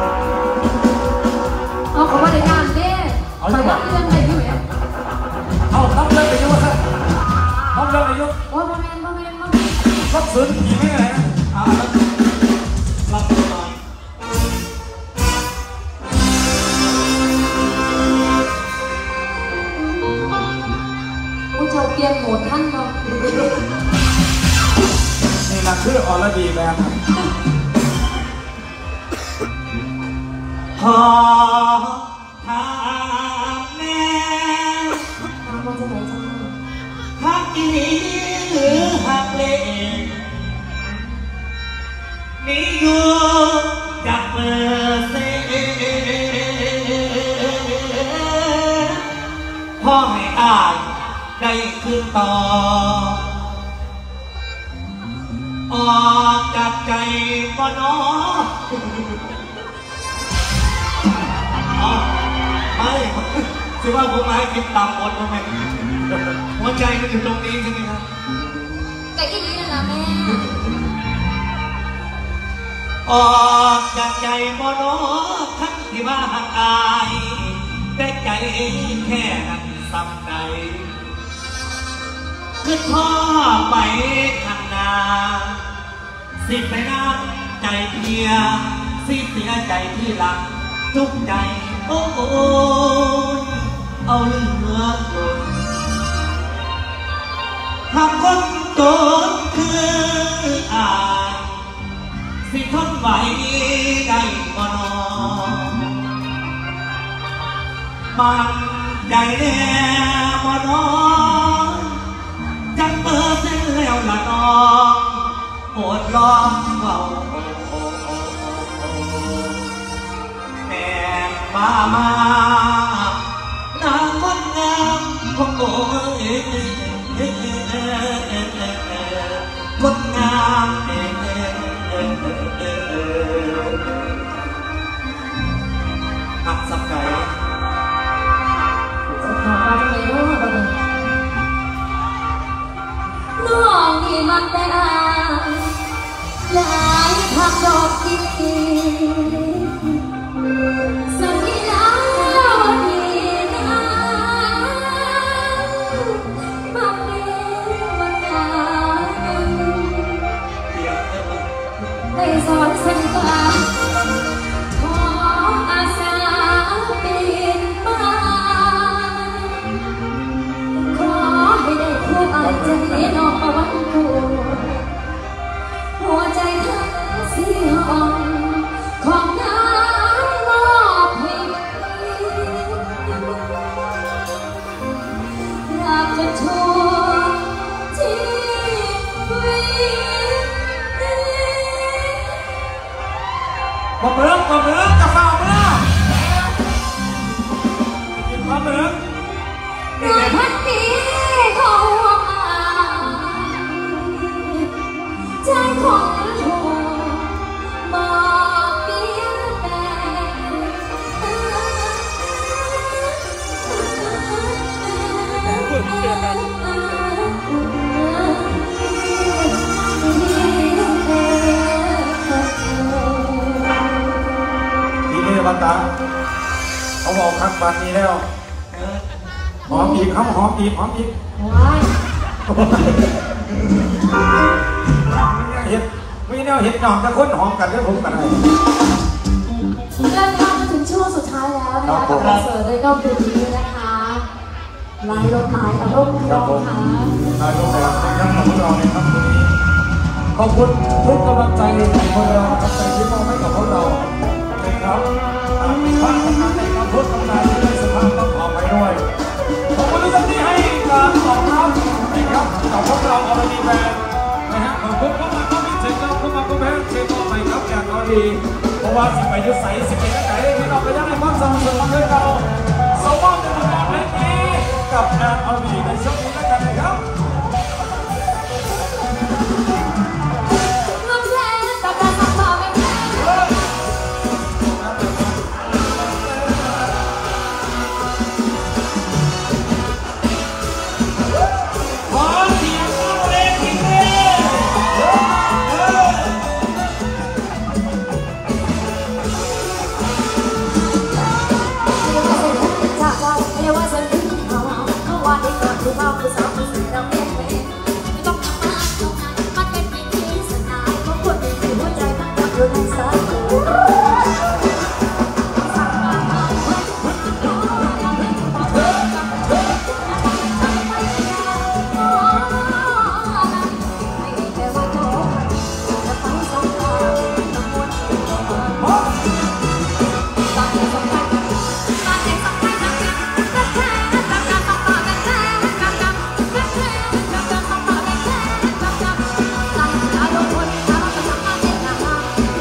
เอาของมาในงานเด้เอาไปรับเรื่องอะไรอยู่เนี่ยเอารับเรื่องไปยุ่งครับรับเรื่องไปยุ่งโอ้ยโมเมนต์รับซื้อกี่ไม่ไงรับตัวมาผู้ชายเปลี่ยนโหมดท่านเนาะนี่นะคือออร์ดีแบบขอทางมีอยู่จากเมื่อเสพ่อให้อายได้คืนต่อออกจากใจบ่น้อไม่คือว่าผมให้คิดตามบททำไมหัวใจมันอยู่ตรงนี้ใช่ไหมครับแต่อีนี้นะแม่ออกจากใจบ่น้อทั้งที่ว่าหักอายแต่ใจแค่นั้นซ้ำใดคือพ่อไปทางนาสิไปน้ำใจเพียสิเสียใจที่หลังทุกใจโอ้ยเอาเลือดหล่นหากคนโตคืออายสิทนไหวได้บ่นอนมันใจแน่บ่นอนจังเปิดเส้นแล้วละน้องโอดร้องเบาแม่มาหน้าคนงามของโอ้ยคนงามหักสับไก่น้องนี่มันแต่อายหลายทางดอกดีสัญญาวันนี้นะมาเป็นวันนั้นได้สอนเส้นทางขออาสาเป็นบ้านขอให้ได้คู่เอาใจน้องหัวใจทั้งสี่ห้องของน้ำมอบให้รักจะชั่วชีวิตมาเบิกจะเฝ้าเมื่อกินมาเบิกเมื่อพันปีของใจของเธอบอกเพียงแต่ทีนี้บัตตาเขาบอกครั้งบันนี้แล้วหอมอีกครับหอมอีกเห็ดไม่แนวเห็ดหนองแต่คนหอมกันแล้วผมกันอะไรเดินทางมาถึงช่วงสุดท้ายแล้วนะคะกับคอนเสิร์ตในรอบปีนี้นะคะลายลมหมายกับร่มร้องค่ะนายกแบบนะครับของพวกเราในครั้งนี้ขอบคุณทุกกำลังใจของพวกเรากำลังใจที่มอบให้กับพวกเรานะครับมีความทำงานในการพูดทำงานที่ได้สภาพต้องขอไปด้วยขอบคุณทุกท่านที่ให้การตอบรับนะครับกับพวกเราอรดีแบนด์นะฮะขอบคุณเข้ามาก็มีเสียงเข้ามาก็แพ้เชียร์ต่อไปครับอย่างอดีเพราะว่าสิไปยุทธใส่สิบเอ็ดไหนที่เราไปยังให้ความสนับสนุนด้วยเราสมมติในบทบาทนี้กับงานอรดีในช่วงนี้แล้วกันนะครับเ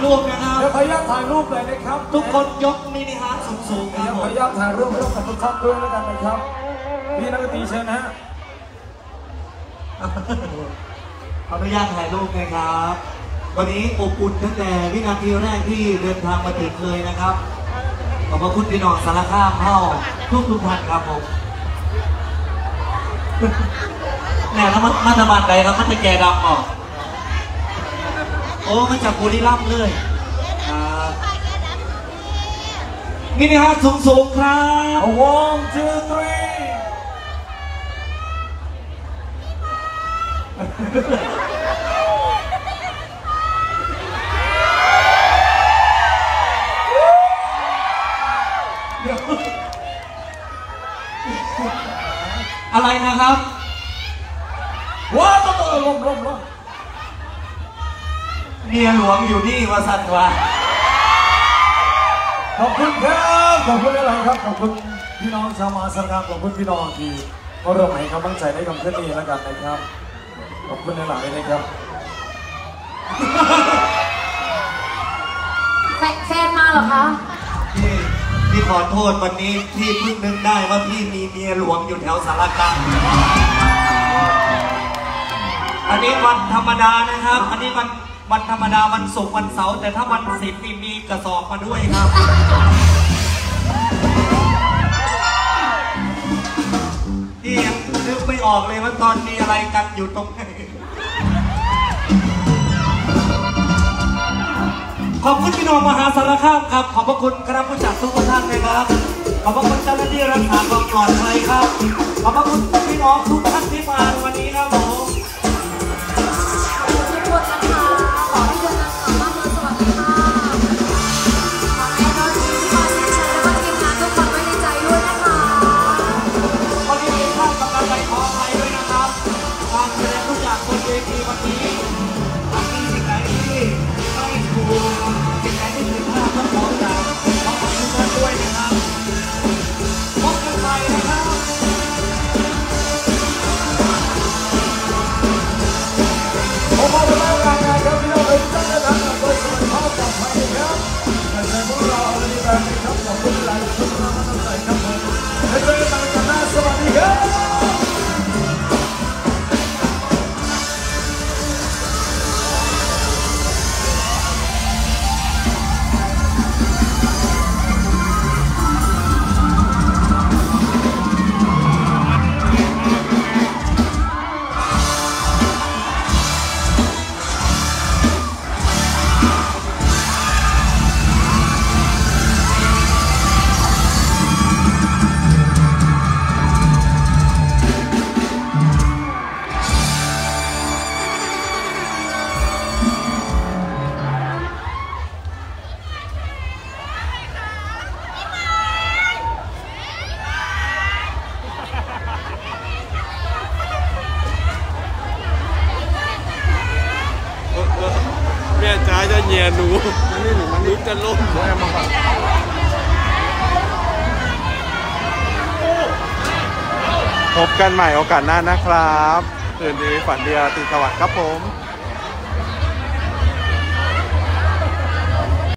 รูปนะครับเดี๋ยวขออนุญาตถ่ายรูปเลยนะครับทุกคนยกมินิฮาร์ทสูงๆคเดี๋รับยวผขอมอนุญาตถ่ายรูปร่วมกับทุกท่านด้วยแล้วกันนะครับพี่นักดนตรีเชิญนะฮะขออนุญาตถ่ายรูปนะครับ วันนี้อบอุ่นตั้งแต่วินาทีแรกที่เดินทางมาถึงเลยนะครับขอบพระคุณพี่น้องสารคามเฮ้าทุกท่านครับผมเนี่ยแล้วมันจะมาใดครับมันจะแก่ดำออกโอ้มันจากบุรีรัมย์เลยมินิฮาร์ทสูงๆครับ 1 2 3 อะไรนะครับว้าวลงเมียหลวงอยู่นี่วาสันวะขอบคุณครับขอบคุณอะไรครับขอบคุณพี่น้องชาวมหาสารคามขอบคุณพี่น้องที่มาร่วมให้กำลังใจในคำเคลื่อนนี้แล้วกันนะครับขอบคุณหลายๆนะครับแฟนมาเหรอคะพี่ขอโทษวันนี้พี่เพิ่งนึกได้ว่าพี่มีเมียหลวงอยู่แถวสารคามอันนี้วันธรรมดานะครับ อันนี้วันธรรมดาวันศุกร์วันเสาร์แต่ถ้าวันศิลป์มีกระสอบมาด้วยครับพี่ยังนึกไม่ออกเลยว่าตอนมีอะไรกันอยู่ตรงไหนขอบคุณพี่น้องมหาสารคามครับขอบพระคุณคณะผู้จัดทุกท่านเลยครับขอบพระคุณเจ้าหน้าที่รักษาความปลอดภัยครับขอบพระคุณพี่น้องทุกท่านที่มาวันนี้ครับผมทุกคนนะคะขอให้เดินทางกลับบ้านโดยสวัสดิภาพขอให้น้องทีมที่มาที่ฉันและก็ทีมงานทุกคนไว้ในใจด้วยนะคะวันนี้เป็นท่านประกันใจขออภัยด้วยนะครับการแสดงทุกอย่างบนเวทีวันนี้มีสิ่งไหนที่ไม่ถูกสิ่งไหนที่ผิดพลาดต้องขอจากขอขอบคุณท่านด้วยนะครับพบกันใหม่นะครับผมมาเป็นรายงานครับพี่น้องทุกท่านนะครับโดยสวัสดิภาพปลอดภัยครับแต่ในพวกเราในแบบนี้ครับขอบคุณหลายทุกท่านมาตั้งใจครับผมและเจอกันกันหน้าสวัสดีครับแม่จ๋าจะแย่หนูหนูจะล้มพบกันใหม่โอกาสหน้านะครับคืนนี้ฝันดีราตรีสวัสดิ์ครับผม